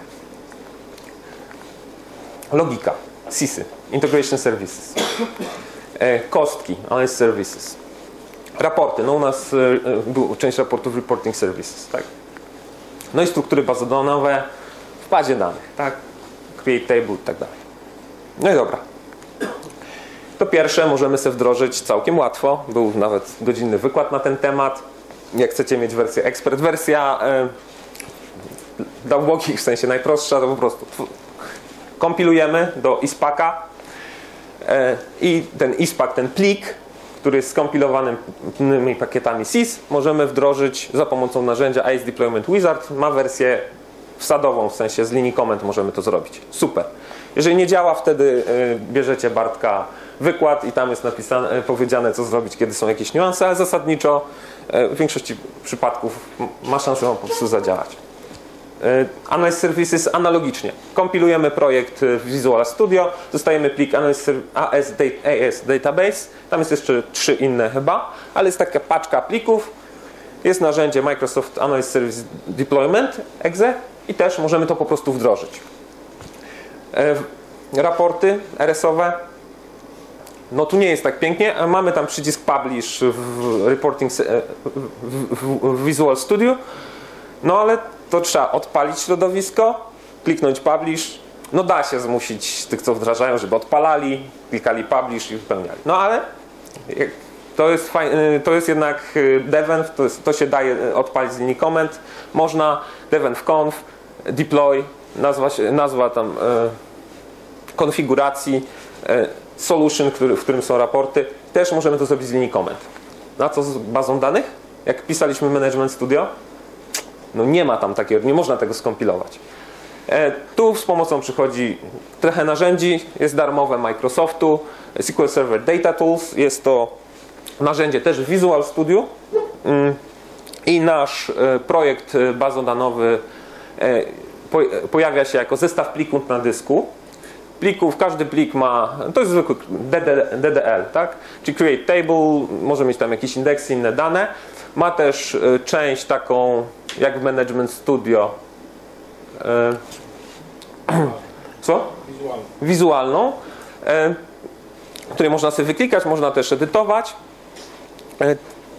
Logika, S I S-y, Integration Services, e, kostki, Analysis Services. Raporty, no u nas y, była część raportów Reporting Services, tak? No i struktury bazodanowe w bazie danych, tak? Create table i tak dalej. No i dobra. To pierwsze możemy sobie wdrożyć całkiem łatwo. Był nawet godzinny wykład na ten temat. Jak chcecie mieć wersję ekspert, wersja y, dla ubogich, w sensie najprostsza, to po prostu kompilujemy do ispaka y, i ten ispak, ten plik, który jest skompilowanymi pakietami S I S, możemy wdrożyć za pomocą narzędzia I S Deployment Wizard. Ma wersję wsadową, w sensie z linii komend możemy to zrobić. Super. Jeżeli nie działa, wtedy bierzecie Bartka wykład i tam jest napisane, powiedziane, co zrobić, kiedy są jakieś niuanse, ale zasadniczo w większości przypadków ma szansę po prostu zadziałać. Analysis Services analogicznie. Kompilujemy projekt w Visual Studio, dostajemy plik A S Database, tam jest jeszcze trzy inne chyba, ale jest taka paczka plików, jest narzędzie Microsoft Analysis Service Deployment, exe i też możemy to po prostu wdrożyć. Raporty R S-owe, no tu nie jest tak pięknie, mamy tam przycisk Publish w Reporting w Visual Studio, no ale to trzeba odpalić środowisko, kliknąć Publish. No da się zmusić tych, co wdrażają, żeby odpalali, klikali Publish i wypełniali. No ale to jest, fajne, to jest jednak devenv, to, jest, to się daje odpalić z linii komend. Można devenv-conf, deploy, nazwa, nazwa tam e, konfiguracji, e, solution, który, w którym są raporty. Też możemy to zrobić z linii komend. Na co z bazą danych? Jak pisaliśmy Management Studio, no nie ma tam takiego, nie można tego skompilować. E, tu z pomocą przychodzi trochę narzędzi, jest darmowe Microsoftu, S Q L Server Data Tools, jest to narzędzie też w Visual Studio mm, i nasz e, projekt bazodanowy e, po, pojawia się jako zestaw plików na dysku. Plików, każdy plik ma, to jest zwykły D D L, tak? Czyli create table, może mieć tam jakieś indeksy, inne dane. Ma też e, część taką jak w Management Studio. E, co? Wizualną. Wizualną, e, której można sobie wyklikać, można też edytować. E,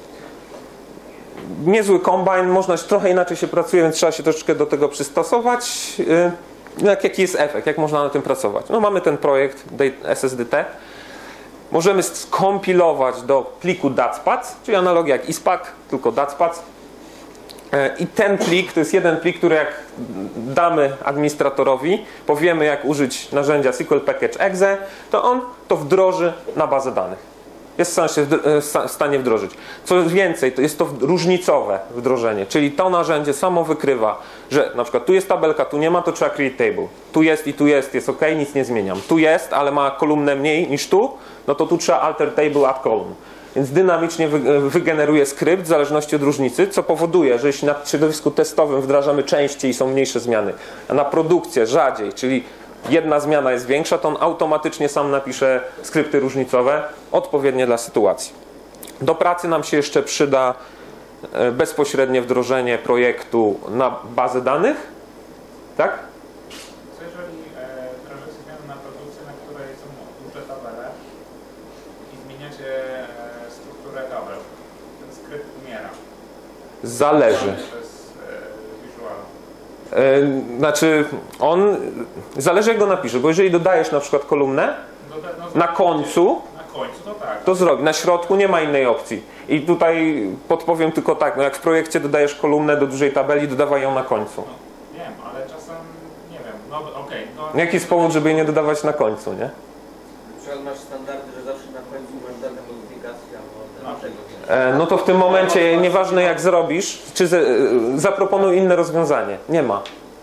niezły kombine, można trochę inaczej się pracuje, więc trzeba się troszeczkę do tego przystosować. E, jak, jaki jest efekt, jak można na tym pracować? No mamy ten projekt S S D T. Możemy skompilować do pliku datspats, czyli analogia jak ispak, tylko datspats. I ten plik, to jest jeden plik, który jak damy administratorowi, powiemy jak użyć narzędzia S Q L Package Exe, to on to wdroży na bazę danych. jest w stanie, w stanie wdrożyć. Co więcej, to jest to różnicowe wdrożenie, czyli to narzędzie samo wykrywa, że na przykład tu jest tabelka, tu nie ma, to trzeba create table. Tu jest i tu jest, jest ok, nic nie zmieniam. Tu jest, ale ma kolumnę mniej niż tu, no to tu trzeba alter table add column. Więc dynamicznie wygeneruje skrypt w zależności od różnicy, co powoduje, że jeśli na środowisku testowym wdrażamy częściej i są mniejsze zmiany, a na produkcję rzadziej, czyli jedna zmiana jest większa, to on automatycznie sam napisze skrypty różnicowe odpowiednie dla sytuacji. Do pracy nam się jeszcze przyda bezpośrednie wdrożenie projektu na bazę danych. Tak? Co jeżeli wdrażacie zmiany na produkcję, na której są duże tabele i zmieniacie strukturę tabel? Ten skrypt umiera. Zależy. Przez Visual. Znaczy, on zależy jak go napisze, bo jeżeli dodajesz na przykład kolumnę na końcu, Na końcu to tak. to zrobi. Na środku nie ma innej opcji. I tutaj podpowiem tylko tak, no jak w projekcie dodajesz kolumnę do dużej tabeli, dodawaj ją na końcu. No, wiem, ale czasem nie wiem. No okej. Okay, no, Jaki jest powód, żeby jej nie dodawać na końcu, nie? Na przykład masz standardy, że zawsze na końcu masz dane modyfikacje albo Na tego. E, no to w tym momencie, nieważne jak zrobisz, czy z, zaproponuj inne rozwiązanie. Nie ma.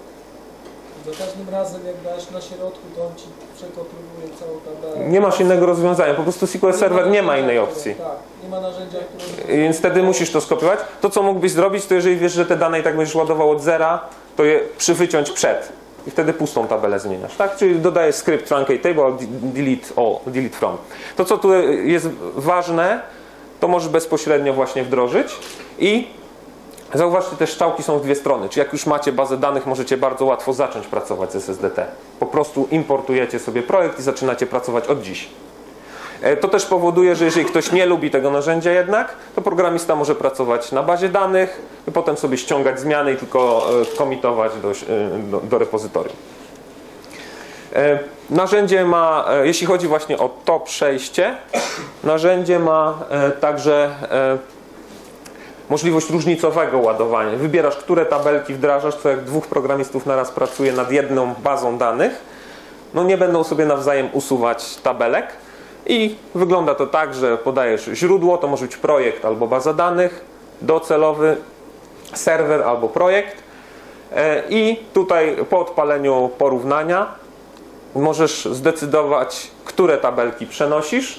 Za każdym razem jak dasz na środku, to on ci przekopiuje całą tabelę. Nie masz innego rozwiązania, po prostu S Q L Server nie ma innej opcji. Tak, nie ma narzędzia, które... Więc wtedy musisz to skopiować. To co mógłbyś zrobić, to jeżeli wiesz, że te dane i tak będziesz ładował od zera, to je przywyciąć przed. I wtedy pustą tabelę zmieniasz. Tak? Czyli dodajesz skrypt truncate table, delete all, delete from. To co tu jest ważne, to możesz bezpośrednio właśnie wdrożyć i zauważcie, te strzałki są w dwie strony. Czyli jak już macie bazę danych, możecie bardzo łatwo zacząć pracować z S S D T. Po prostu importujecie sobie projekt i zaczynacie pracować od dziś. To też powoduje, że jeżeli ktoś nie lubi tego narzędzia jednak, to programista może pracować na bazie danych i potem sobie ściągać zmiany i tylko komitować do, do, do repozytorium. Narzędzie ma, jeśli chodzi właśnie o to przejście, narzędzie ma także możliwość różnicowego ładowania. Wybierasz, które tabelki wdrażasz, co jak dwóch programistów naraz pracuje nad jedną bazą danych, no nie będą sobie nawzajem usuwać tabelek i wygląda to tak, że podajesz źródło, to może być projekt albo baza danych, docelowy serwer albo projekt i tutaj po odpaleniu porównania możesz zdecydować, które tabelki przenosisz,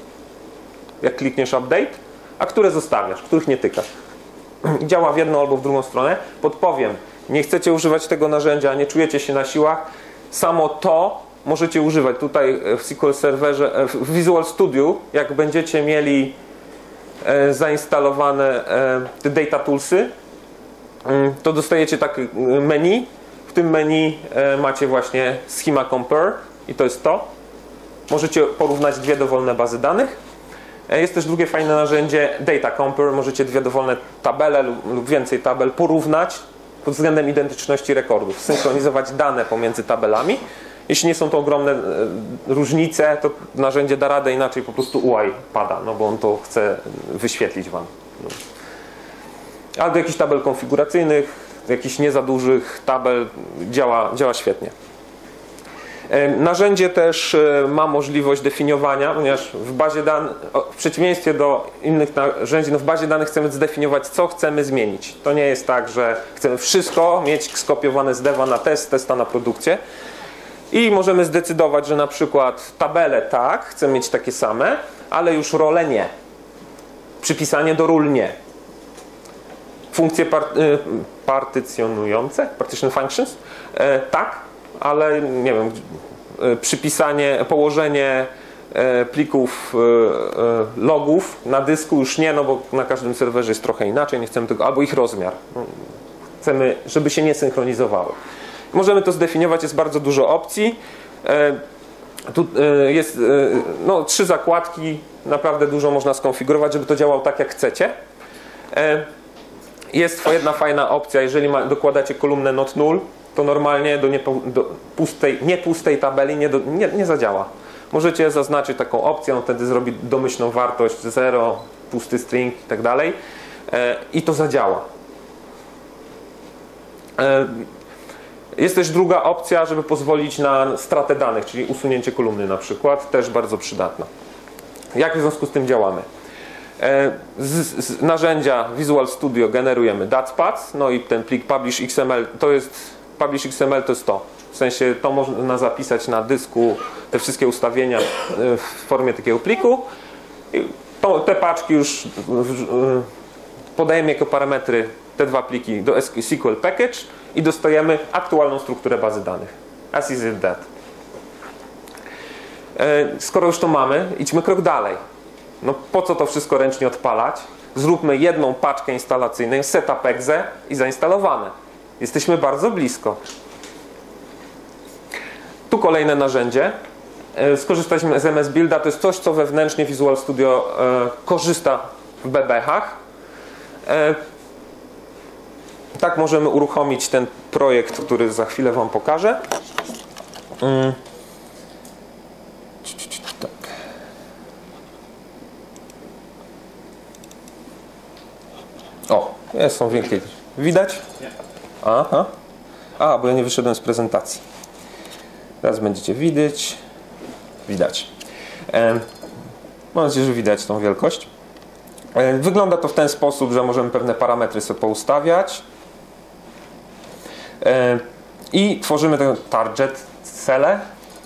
jak klikniesz update, a które zostawiasz, których nie tykasz. Działa w jedną albo w drugą stronę. Podpowiem, nie chcecie używać tego narzędzia, nie czujecie się na siłach, samo to możecie używać. Tutaj w S Q L Serverze, w Visual Studio, jak będziecie mieli zainstalowane te data toolsy, to dostajecie takie menu. W tym menu macie właśnie schema compare i to jest to. Możecie porównać dwie dowolne bazy danych. Jest też drugie fajne narzędzie Data Compare. Możecie dwie dowolne tabele lub, lub więcej tabel porównać pod względem identyczności rekordów. Synchronizować dane pomiędzy tabelami. Jeśli nie są to ogromne różnice, to narzędzie da radę, inaczej po prostu U I pada, no bo on to chce wyświetlić Wam. Ale do jakichś tabel konfiguracyjnych, jakichś nie za dużych tabel działa, działa świetnie. Narzędzie też ma możliwość definiowania, ponieważ w bazie danych, w przeciwieństwie do innych narzędzi, no w bazie danych chcemy zdefiniować, co chcemy zmienić. To nie jest tak, że chcemy wszystko mieć skopiowane z deva na test, testa na produkcję. I możemy zdecydować, że na przykład tabele tak, chcemy mieć takie same, ale już role nie. Przypisanie do ról nie. Funkcje par partycjonujące, partition functions, e, tak, ale nie wiem, przypisanie, położenie plików logów na dysku już nie, no bo na każdym serwerze jest trochę inaczej, nie chcemy tego, albo ich rozmiar. Chcemy, żeby się nie synchronizowały. Możemy to zdefiniować, jest bardzo dużo opcji. Tu jest no, trzy zakładki, naprawdę dużo można skonfigurować, żeby to działało tak jak chcecie. Jest jedna fajna opcja, jeżeli ma, dokładacie kolumnę not null, to normalnie do, niepo, do pustej, niepustej tabeli nie, do, nie, nie zadziała. Możecie zaznaczyć taką opcję, on wtedy zrobi domyślną wartość zero, pusty string i tak dalej i to zadziała. Jest też druga opcja, żeby pozwolić na stratę danych, czyli usunięcie kolumny na przykład, też bardzo przydatna. jak w związku z tym działamy? Z, z narzędzia Visual Studio generujemy datpads, no i ten plik publish.xml to jest publish.xml to jest to. W sensie to można zapisać na dysku te wszystkie ustawienia w formie takiego pliku. I to, te paczki już podajemy jako parametry te dwa pliki do S Q L Package i dostajemy aktualną strukturę bazy danych. As is it that. Skoro już to mamy, idźmy krok dalej. No po co to wszystko ręcznie odpalać? Zróbmy jedną paczkę instalacyjną, setup exe i zainstalowane. Jesteśmy bardzo blisko. Tu kolejne narzędzie. Skorzystaliśmy z M S Builda. To jest coś, co wewnętrznie Visual Studio e, korzysta w bebechach. E, tak możemy uruchomić ten projekt, który za chwilę Wam pokażę. Mm. Tak. O, jest, są wielkie. Widać? Nie. Aha. A, bo ja nie wyszedłem z prezentacji. Teraz będziecie widzieć. Widać. E, mam nadzieję, że widać tą wielkość. E, wygląda to w ten sposób, że możemy pewne parametry sobie poustawiać. E, I tworzymy ten target cele.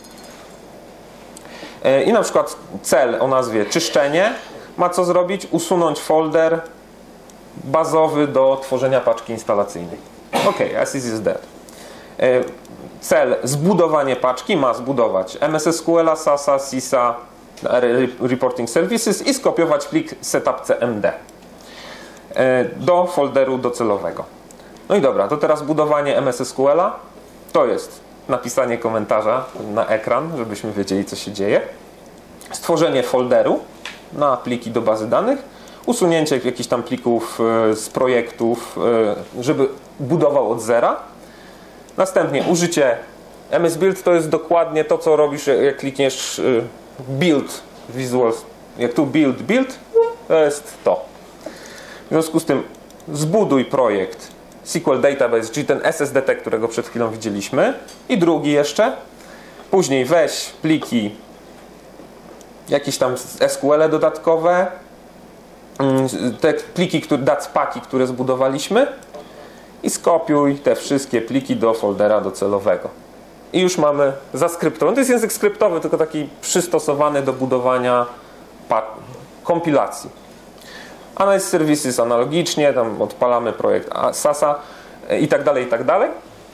E, I na przykład cel o nazwie czyszczenie ma co zrobić? Usunąć folder bazowy do tworzenia paczki instalacyjnej. OK, as is is that. E, Cel zbudowanie paczki ma zbudować M S S Q L, SASA, SISA, Reporting Services i skopiować plik setup.cmd do folderu docelowego. No i dobra, to teraz budowanie M S S Q L-a to jest napisanie komentarza na ekran, żebyśmy wiedzieli, co się dzieje. Stworzenie folderu na pliki do bazy danych, usunięcie jakichś tam plików z projektów, żeby budował od zera. Następnie użycie M S Build to jest dokładnie to, co robisz, jak klikniesz build visual, jak tu build build, to jest to. W związku z tym zbuduj projekt S Q L Database, czyli ten S S D T, którego przed chwilą widzieliśmy, i drugi jeszcze. Później weź pliki, jakieś tam S Q L dodatkowe, te pliki, które, datspaki, które zbudowaliśmy, i skopiuj te wszystkie pliki do foldera docelowego. I już mamy zaskryptowany. To jest język skryptowy, tylko taki przystosowany do budowania kompilacji. Analyze Services analogicznie, tam odpalamy projekt SASA i tak dalej, i tak dalej.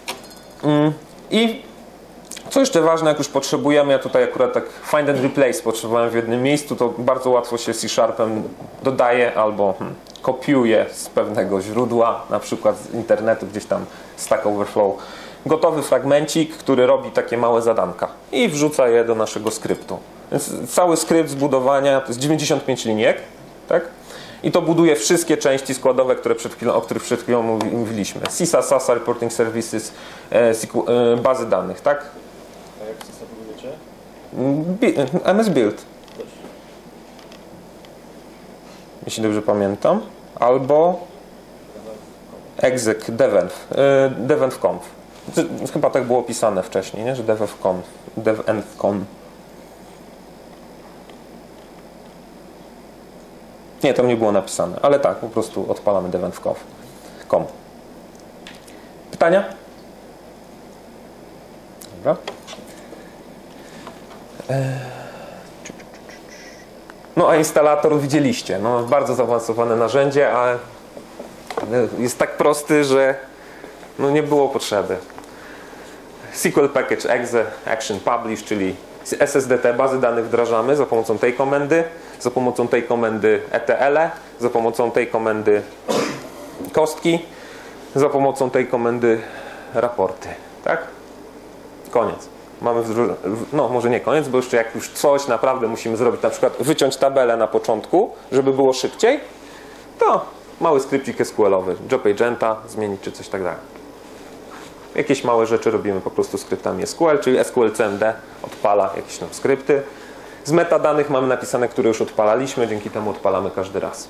I co jeszcze ważne, jak już potrzebujemy, ja tutaj akurat tak find and replace potrzebowałem w jednym miejscu, to bardzo łatwo się C Sharpem dodaje albo hmm, kopiuje z pewnego źródła, na przykład z internetu, gdzieś tam Stack Overflow, gotowy fragmencik, który robi takie małe zadanka i wrzuca je do naszego skryptu. Więc cały skrypt zbudowania to jest dziewięćdziesiąt pięć linijek, tak? I to buduje wszystkie części składowe, które przed chwilą, o których przed chwilą mówiliśmy. SISA, SASA, Reporting Services, bazy danych, tak? A jak SISA budujecie? M S Build. Jeśli dobrze pamiętam. Albo exec devenv, devenv.conf. Chyba tak było opisane wcześniej, nie? Że devenv.conf, devenv.conf. Nie, tam nie było napisane, ale tak, po prostu odpalamy devenv.conf. Pytania? Dobra. No a instalator widzieliście, no bardzo zaawansowane narzędzie, ale jest tak prosty, że no nie było potrzeby. S Q L Package exe action publish, czyli S S D T, bazy danych wdrażamy za pomocą tej komendy, za pomocą tej komendy E T L, za pomocą tej komendy kostki, za pomocą tej komendy raporty, tak? Koniec. Mamy no może nie koniec, bo jeszcze jak już coś naprawdę musimy zrobić, na przykład wyciąć tabelę na początku, żeby było szybciej, to mały skrypcik S Q L-owy, job agenta zmienić czy coś tak dalej. Jakieś małe rzeczy robimy po prostu skryptami S Q L, czyli S Q L C M D odpala jakieś tam skrypty. Z metadanych mamy napisane, które już odpalaliśmy, dzięki temu odpalamy każdy raz.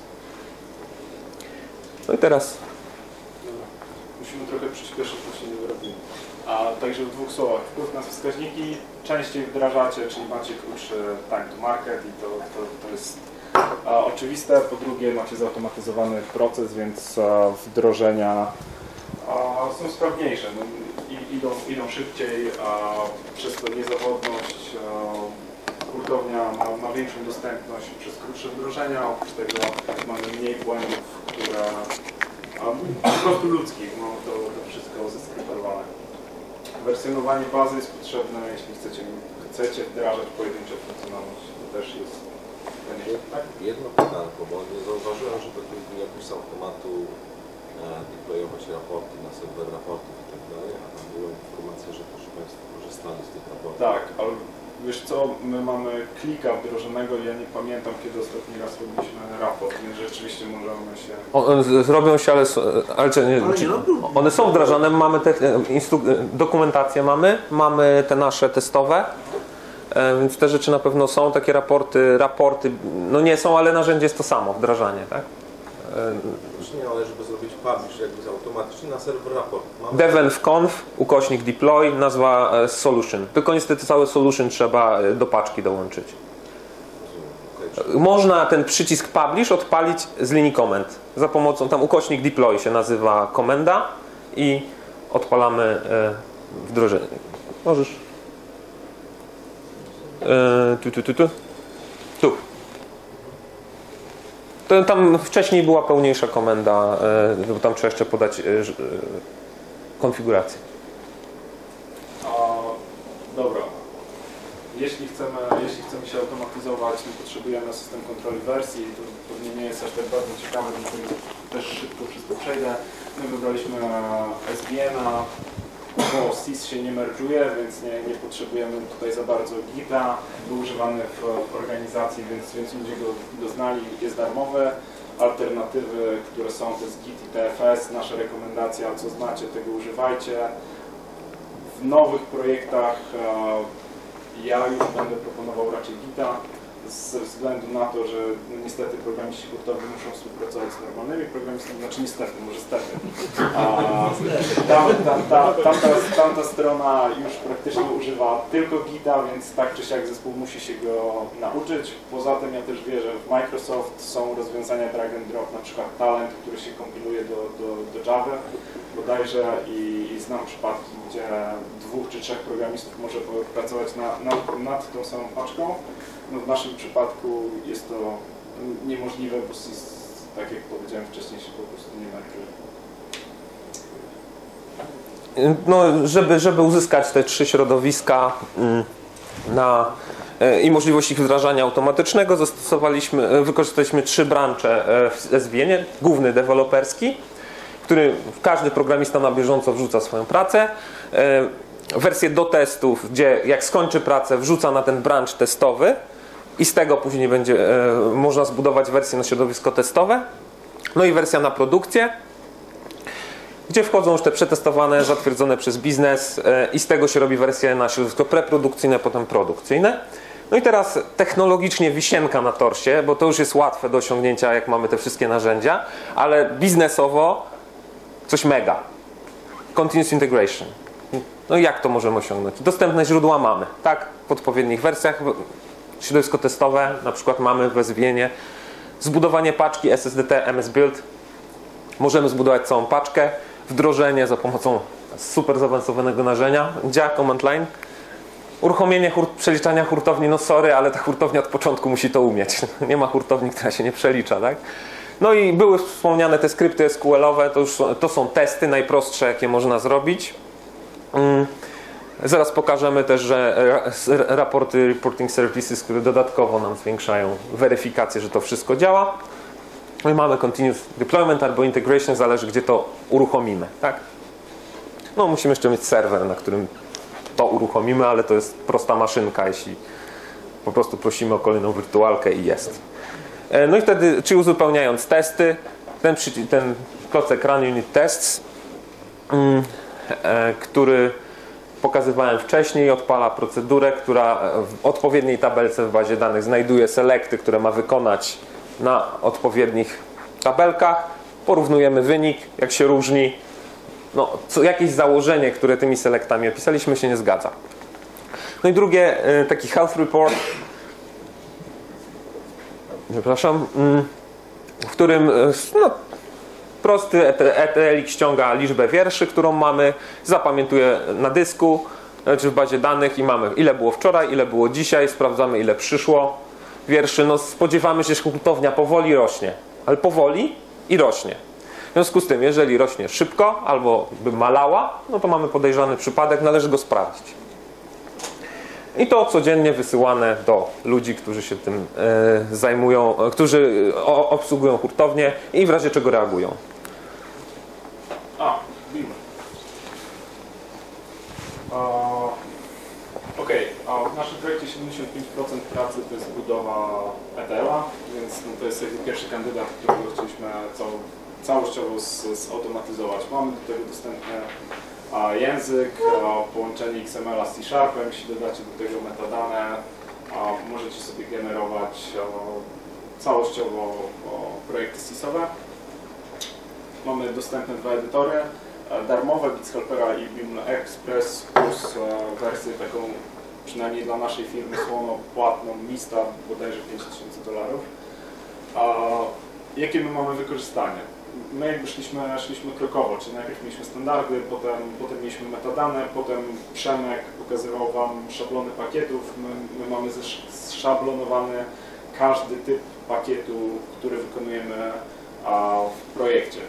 No i teraz musimy trochę przyspieszyć, to się nie wyrobimy. A także w dwóch słowach, wpływ na wskaźniki częściej wdrażacie, czyli macie krótszy time to market i to, to, to jest a, oczywiste. Po drugie, macie zautomatyzowany proces, więc a, wdrożenia a, są sprawniejsze, no, i, idą, idą szybciej, a, przez to niezawodność, a, hurtownia ma, ma większą dostępność przez krótsze wdrożenia, oprócz tego mamy mniej błędów, które a, po prostu ludzkich, mamy to, to wszystko zeskryptowane. Wersjonowanie bazy jest potrzebne, jeśli chcecie, chcecie wdrażać pojedynczą funkcjonalność, to też jest. Tak, jedno pytanko, bo nie zauważyłem, żeby tu jakoś z automatu e, deployować raporty na serwer raportów i tak dalej, a tam były informacje, że proszę Państwa korzystali z tych raportów. Tak, ale wiesz co, my mamy klika wdrożonego i ja nie pamiętam, kiedy ostatni raz robiliśmy raport, więc rzeczywiście możemy się... O, z- zrobią się, ale, s- ale, czy, nie, czy, one są wdrażane, mamy te, instru- dokumentację mamy, mamy te nasze testowe, e, więc te rzeczy na pewno są, takie raporty, raporty, no nie są, ale narzędzie jest to samo, wdrażanie, tak? E, Już nie, ale żeby zrobić publish jakby z automatycznie na serwer raport. Mamy devenv.conf, ukośnik deploy, nazwa e, solution. Tylko niestety całe solution trzeba e, do paczki dołączyć. okay, czyli Można ten przycisk publish odpalić z linii komend. Za pomocą, tam ukośnik deploy się nazywa komenda i odpalamy e, wdrożenie. Możesz. E, tu, tu, tu, tu. Tu. To, tam wcześniej była pełniejsza komenda, e, bo tam trzeba jeszcze podać e, ż- e, konfigurację. A, dobra. Jeśli chcemy, jeśli chcemy się automatyzować, to potrzebujemy system kontroli wersji. To pewnie nie jest aż tak bardzo ciekawe, więc też szybko wszystko przejdę. My wybraliśmy S V N-a, bo S I S się nie merge'uje, więc nie, nie potrzebujemy tutaj za bardzo Gita. Był używany w, w organizacji, więc, więc ludzie go, go znali, jest darmowy. Alternatywy, które są, to jest Git i T F S. Nasza rekomendacja, co znacie, tego używajcie. W nowych projektach e, ja już będę proponował raczej Gita, ze względu na to, że no, niestety programiści hurtowi muszą współpracować z normalnymi programistami, znaczy niestety, może stety. A, tam, tam, ta, tamta, tamta strona już praktycznie używa tylko Gita, więc tak czy siak zespół musi się go nauczyć. Poza tym ja też wierzę, w Microsoft są rozwiązania drag and drop, na przykład Talent, który się kompiluje do, do, do Java bodajże i, i znam przypadki, gdzie dwóch czy trzech programistów może pracować na, na, nad tą samą paczką. No w naszym przypadku jest to niemożliwe, bo S I S, tak jak powiedziałem wcześniej, się po prostu nie merge'uje. No, żeby, żeby uzyskać te trzy środowiska mm, na, e, i możliwość ich wdrażania automatycznego, zastosowaliśmy, e, wykorzystaliśmy trzy brancze e, w S V N-ie. Główny deweloperski, który każdy programista na bieżąco wrzuca swoją pracę. E, wersję do testów, gdzie jak skończy pracę, wrzuca na ten branch testowy i z tego później będzie e, można zbudować wersję na środowisko testowe. No i wersja na produkcję, gdzie wchodzą już te przetestowane, zatwierdzone przez biznes e, i z tego się robi wersja na środowisko preprodukcyjne, potem produkcyjne. No i teraz technologicznie wisienka na torsie, bo to już jest łatwe do osiągnięcia, jak mamy te wszystkie narzędzia, ale biznesowo coś mega. Continuous integration. No i jak to możemy osiągnąć? Dostępne źródła mamy, tak? W odpowiednich wersjach. Środowisko testowe, na przykład mamy w S V N-ie. Zbudowanie paczki S S D T M S Build. Możemy zbudować całą paczkę. Wdrożenie za pomocą super zaawansowanego narzędzia. Działa command line. Uruchomienie hurt, przeliczania hurtowni. No sorry, ale ta hurtownia od początku musi to umieć. Nie ma hurtowni, która się nie przelicza, tak? No i były wspomniane te skrypty S Q L-owe. To, już są, to są testy najprostsze, jakie można zrobić. Mm. Zaraz pokażemy też, że raporty Reporting Services, które dodatkowo nam zwiększają weryfikację, że to wszystko działa. My mamy Continuous Deployment albo Integration, zależy gdzie to uruchomimy, tak? No musimy jeszcze mieć serwer, na którym to uruchomimy, ale to jest prosta maszynka, jeśli po prostu prosimy o kolejną wirtualkę i jest. No i wtedy, czy uzupełniając testy, ten, ten klocek Run Unit Tests, mm, e, który pokazywałem wcześniej, odpala procedurę, która w odpowiedniej tabelce w bazie danych znajduje selekty, które ma wykonać na odpowiednich tabelkach. Porównujemy wynik, jak się różni, no, co, jakieś założenie, które tymi selektami opisaliśmy, się nie zgadza. No i drugie, taki health report, przepraszam, w którym no, prosty E T L ściąga liczbę wierszy, którą mamy, zapamiętuje na dysku, czy w bazie danych i mamy ile było wczoraj, ile było dzisiaj, sprawdzamy ile przyszło wierszy. No, spodziewamy się, że hurtownia powoli rośnie, ale powoli i rośnie. W związku z tym, jeżeli rośnie szybko albo by malała, no to mamy podejrzany przypadek, należy go sprawdzić. I to codziennie wysyłane do ludzi, którzy się tym e, zajmują, którzy o, obsługują hurtownię i w razie czego reagują. A, Beamer. Ok, a w naszym projekcie siedemdziesiąt pięć procent pracy to jest budowa E T L-a, więc no, to jest jakby pierwszy kandydat, którego chcieliśmy cał, całościowo z, zautomatyzować. Mamy do tego dostępny a, język, a, połączenie X M L-a z C-Sharpem, jeśli dodacie do tego metadane, a, możecie sobie generować a, całościowo a, projekty S I S-owe. Mamy dostępne dwa edytory, darmowe BitsHelpera i Beamer Express plus wersję taką, przynajmniej dla naszej firmy słono płatną, Mista, bodajże pięć tysięcy dolarów. Jakie my mamy wykorzystanie? My jakby szliśmy, szliśmy krokowo, czyli najpierw mieliśmy standardy, potem, potem mieliśmy metadane, potem Przemek pokazywał Wam szablony pakietów. My, my mamy zeszablonowany każdy typ pakietu, który wykonujemy w projekcie.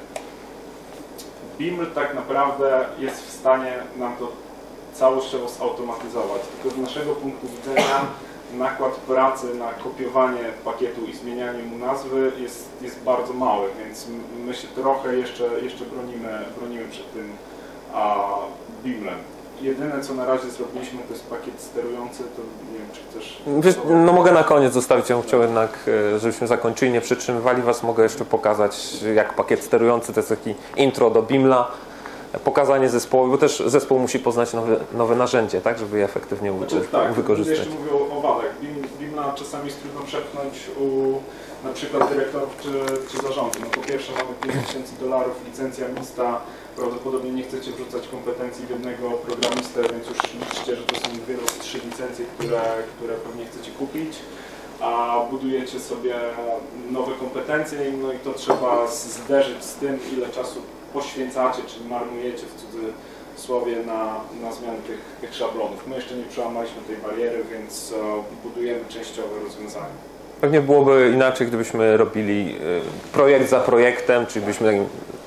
Beamer tak naprawdę jest w stanie nam to całościowo zautomatyzować, tylko z naszego punktu widzenia nakład pracy na kopiowanie pakietu i zmienianie mu nazwy jest, jest bardzo mały, więc my się trochę jeszcze, jeszcze bronimy, bronimy przed tym a, Beamerem. Jedyne co na razie zrobiliśmy to jest pakiet sterujący, to nie wiem czy chcesz... Wiesz, no mogę na koniec zostawić, ja bym chciał jednak, żebyśmy zakończyli, nie przytrzymywali Was, mogę jeszcze pokazać jak pakiet sterujący, to jest taki intro do Beamla, pokazanie zespołu, bo też zespół musi poznać nowe, nowe narzędzie, tak, żeby je efektywnie znaczy, tak, wykorzystać. Jeszcze mówię o, o wadach. Beamla czasami jest trudno przepchnąć u na przykład dyrektorów czy, czy zarządu. No po pierwsze mamy pięć tysięcy dolarów, licencja Mista, prawdopodobnie nie chcecie wrzucać kompetencji w jednego programistę, więc już liczcie, że to są dwie lub trzy licencje, które, które pewnie chcecie kupić, a budujecie sobie nowe kompetencje, no i to trzeba zderzyć z tym, ile czasu poświęcacie, czyli marnujecie w cudzysłowie na, na zmianę tych, tych szablonów. My jeszcze nie przełamaliśmy tej bariery, więc budujemy częściowe rozwiązania. Pewnie byłoby inaczej, gdybyśmy robili projekt za projektem, czyli byśmy takim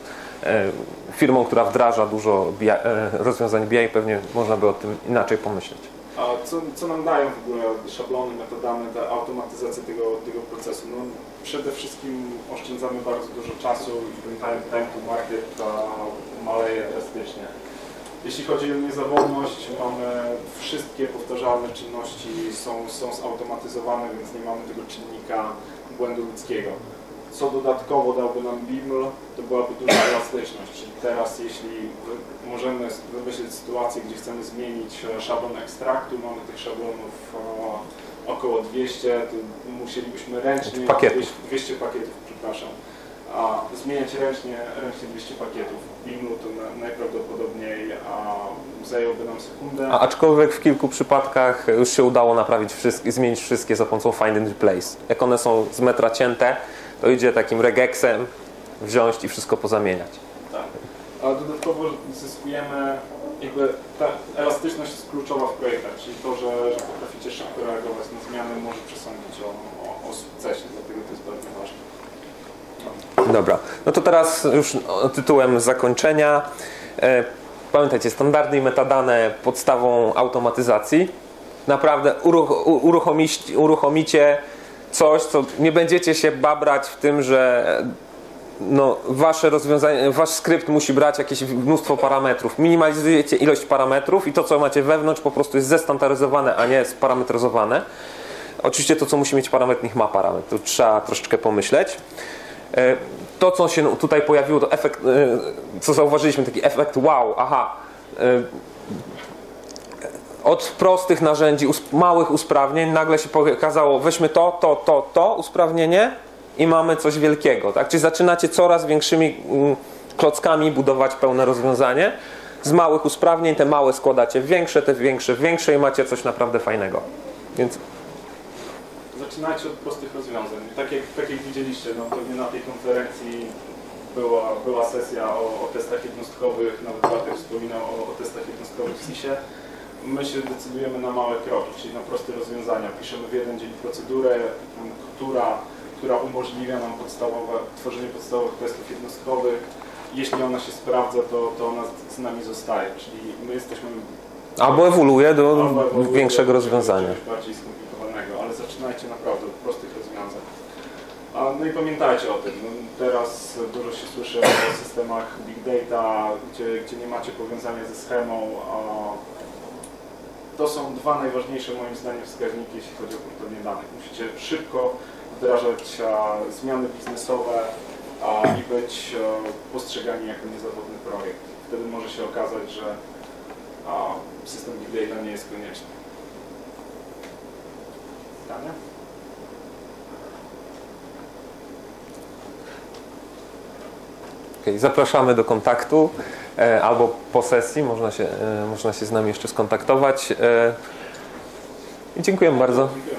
firmą, która wdraża dużo rozwiązań B I, pewnie można by o tym inaczej pomyśleć. A co, co nam dają w ogóle szablony, metadane, ta automatyzacja tego, tego procesu? No, przede wszystkim oszczędzamy bardzo dużo czasu i ten time, time to market maleje drastycznie. Jeśli chodzi o niezawodność, mamy wszystkie powtarzalne czynności są, są zautomatyzowane, więc nie mamy tego czynnika błędu ludzkiego. Co dodatkowo dałby nam Beamer, to byłaby duża elastyczność, czyli teraz jeśli możemy wymyślić sytuację, gdzie chcemy zmienić szablon ekstraktu, mamy tych szablonów około dwieście, to musielibyśmy ręcznie, pakietów. dwieście pakietów, przepraszam, a zmieniać ręcznie, ręcznie dwieście pakietów. Beamer to na, najprawdopodobniej a, zajęłoby nam sekundę. A, aczkolwiek w kilku przypadkach już się udało naprawić wszystkie, zmienić wszystkie za pomocą find and replace. Jak one są z metra cięte, to idzie takim regexem wziąć i wszystko pozamieniać. Tak. A dodatkowo zyskujemy, jakby ta elastyczność jest kluczowa w projektach, czyli to, że, że potraficie szybko reagować na zmiany, może przesądzić o, o, o sukcesie, dlatego to jest bardzo ważne. Dobra, no to teraz już tytułem zakończenia. Pamiętajcie, standardy i metadane podstawą automatyzacji. Naprawdę uruchomicie, uruchomicie coś, co nie będziecie się babrać w tym, że no, wasze rozwiązanie, wasz skrypt musi brać jakieś mnóstwo parametrów. Minimalizujecie ilość parametrów i to, co macie wewnątrz, po prostu jest zestandaryzowane, a nie sparametryzowane. Oczywiście to, co musi mieć parametr, niech ma parametr. Tu trzeba troszeczkę pomyśleć. To, co się tutaj pojawiło, to efekt, co zauważyliśmy, taki efekt wow, aha. Od prostych narzędzi, małych usprawnień nagle się pokazało, weźmy to, to, to, to usprawnienie i mamy coś wielkiego. Tak? Czyli zaczynacie coraz większymi klockami budować pełne rozwiązanie. Z małych usprawnień te małe składacie w większe, te większe w większe i macie coś naprawdę fajnego. Więc Zaczynajcie od prostych rozwiązań. Tak jak, tak jak widzieliście, no pewnie na tej konferencji była, była sesja o, o testach jednostkowych, nawet Bartek wspominał o, o testach jednostkowych w sisie. My się decydujemy na małe kroki, czyli na proste rozwiązania. Piszemy w jeden dzień procedurę, która, która umożliwia nam podstawowe, tworzenie podstawowych testów jednostkowych. Jeśli ona się sprawdza, to, to ona z nami zostaje, czyli my jesteśmy... albo ewoluuje do albo ewoluuje większego do rozwiązania. czegoś bardziej skomplikowanego, ale zaczynajcie naprawdę od prostych rozwiązań. A, no i pamiętajcie o tym, no, teraz dużo się słyszy o systemach big data, gdzie, gdzie nie macie powiązania ze schemą. A to są dwa najważniejsze moim zdaniem wskaźniki, jeśli chodzi o hurtownię danych. Musicie szybko wdrażać a, zmiany biznesowe a, i być a, postrzegani jako niezawodny projekt. Wtedy może się okazać, że a, system big data nie jest konieczny. Pytania? Okay, zapraszamy do kontaktu e, albo po sesji można się, e, można się z nami jeszcze skontaktować. E, I dziękuję bardzo.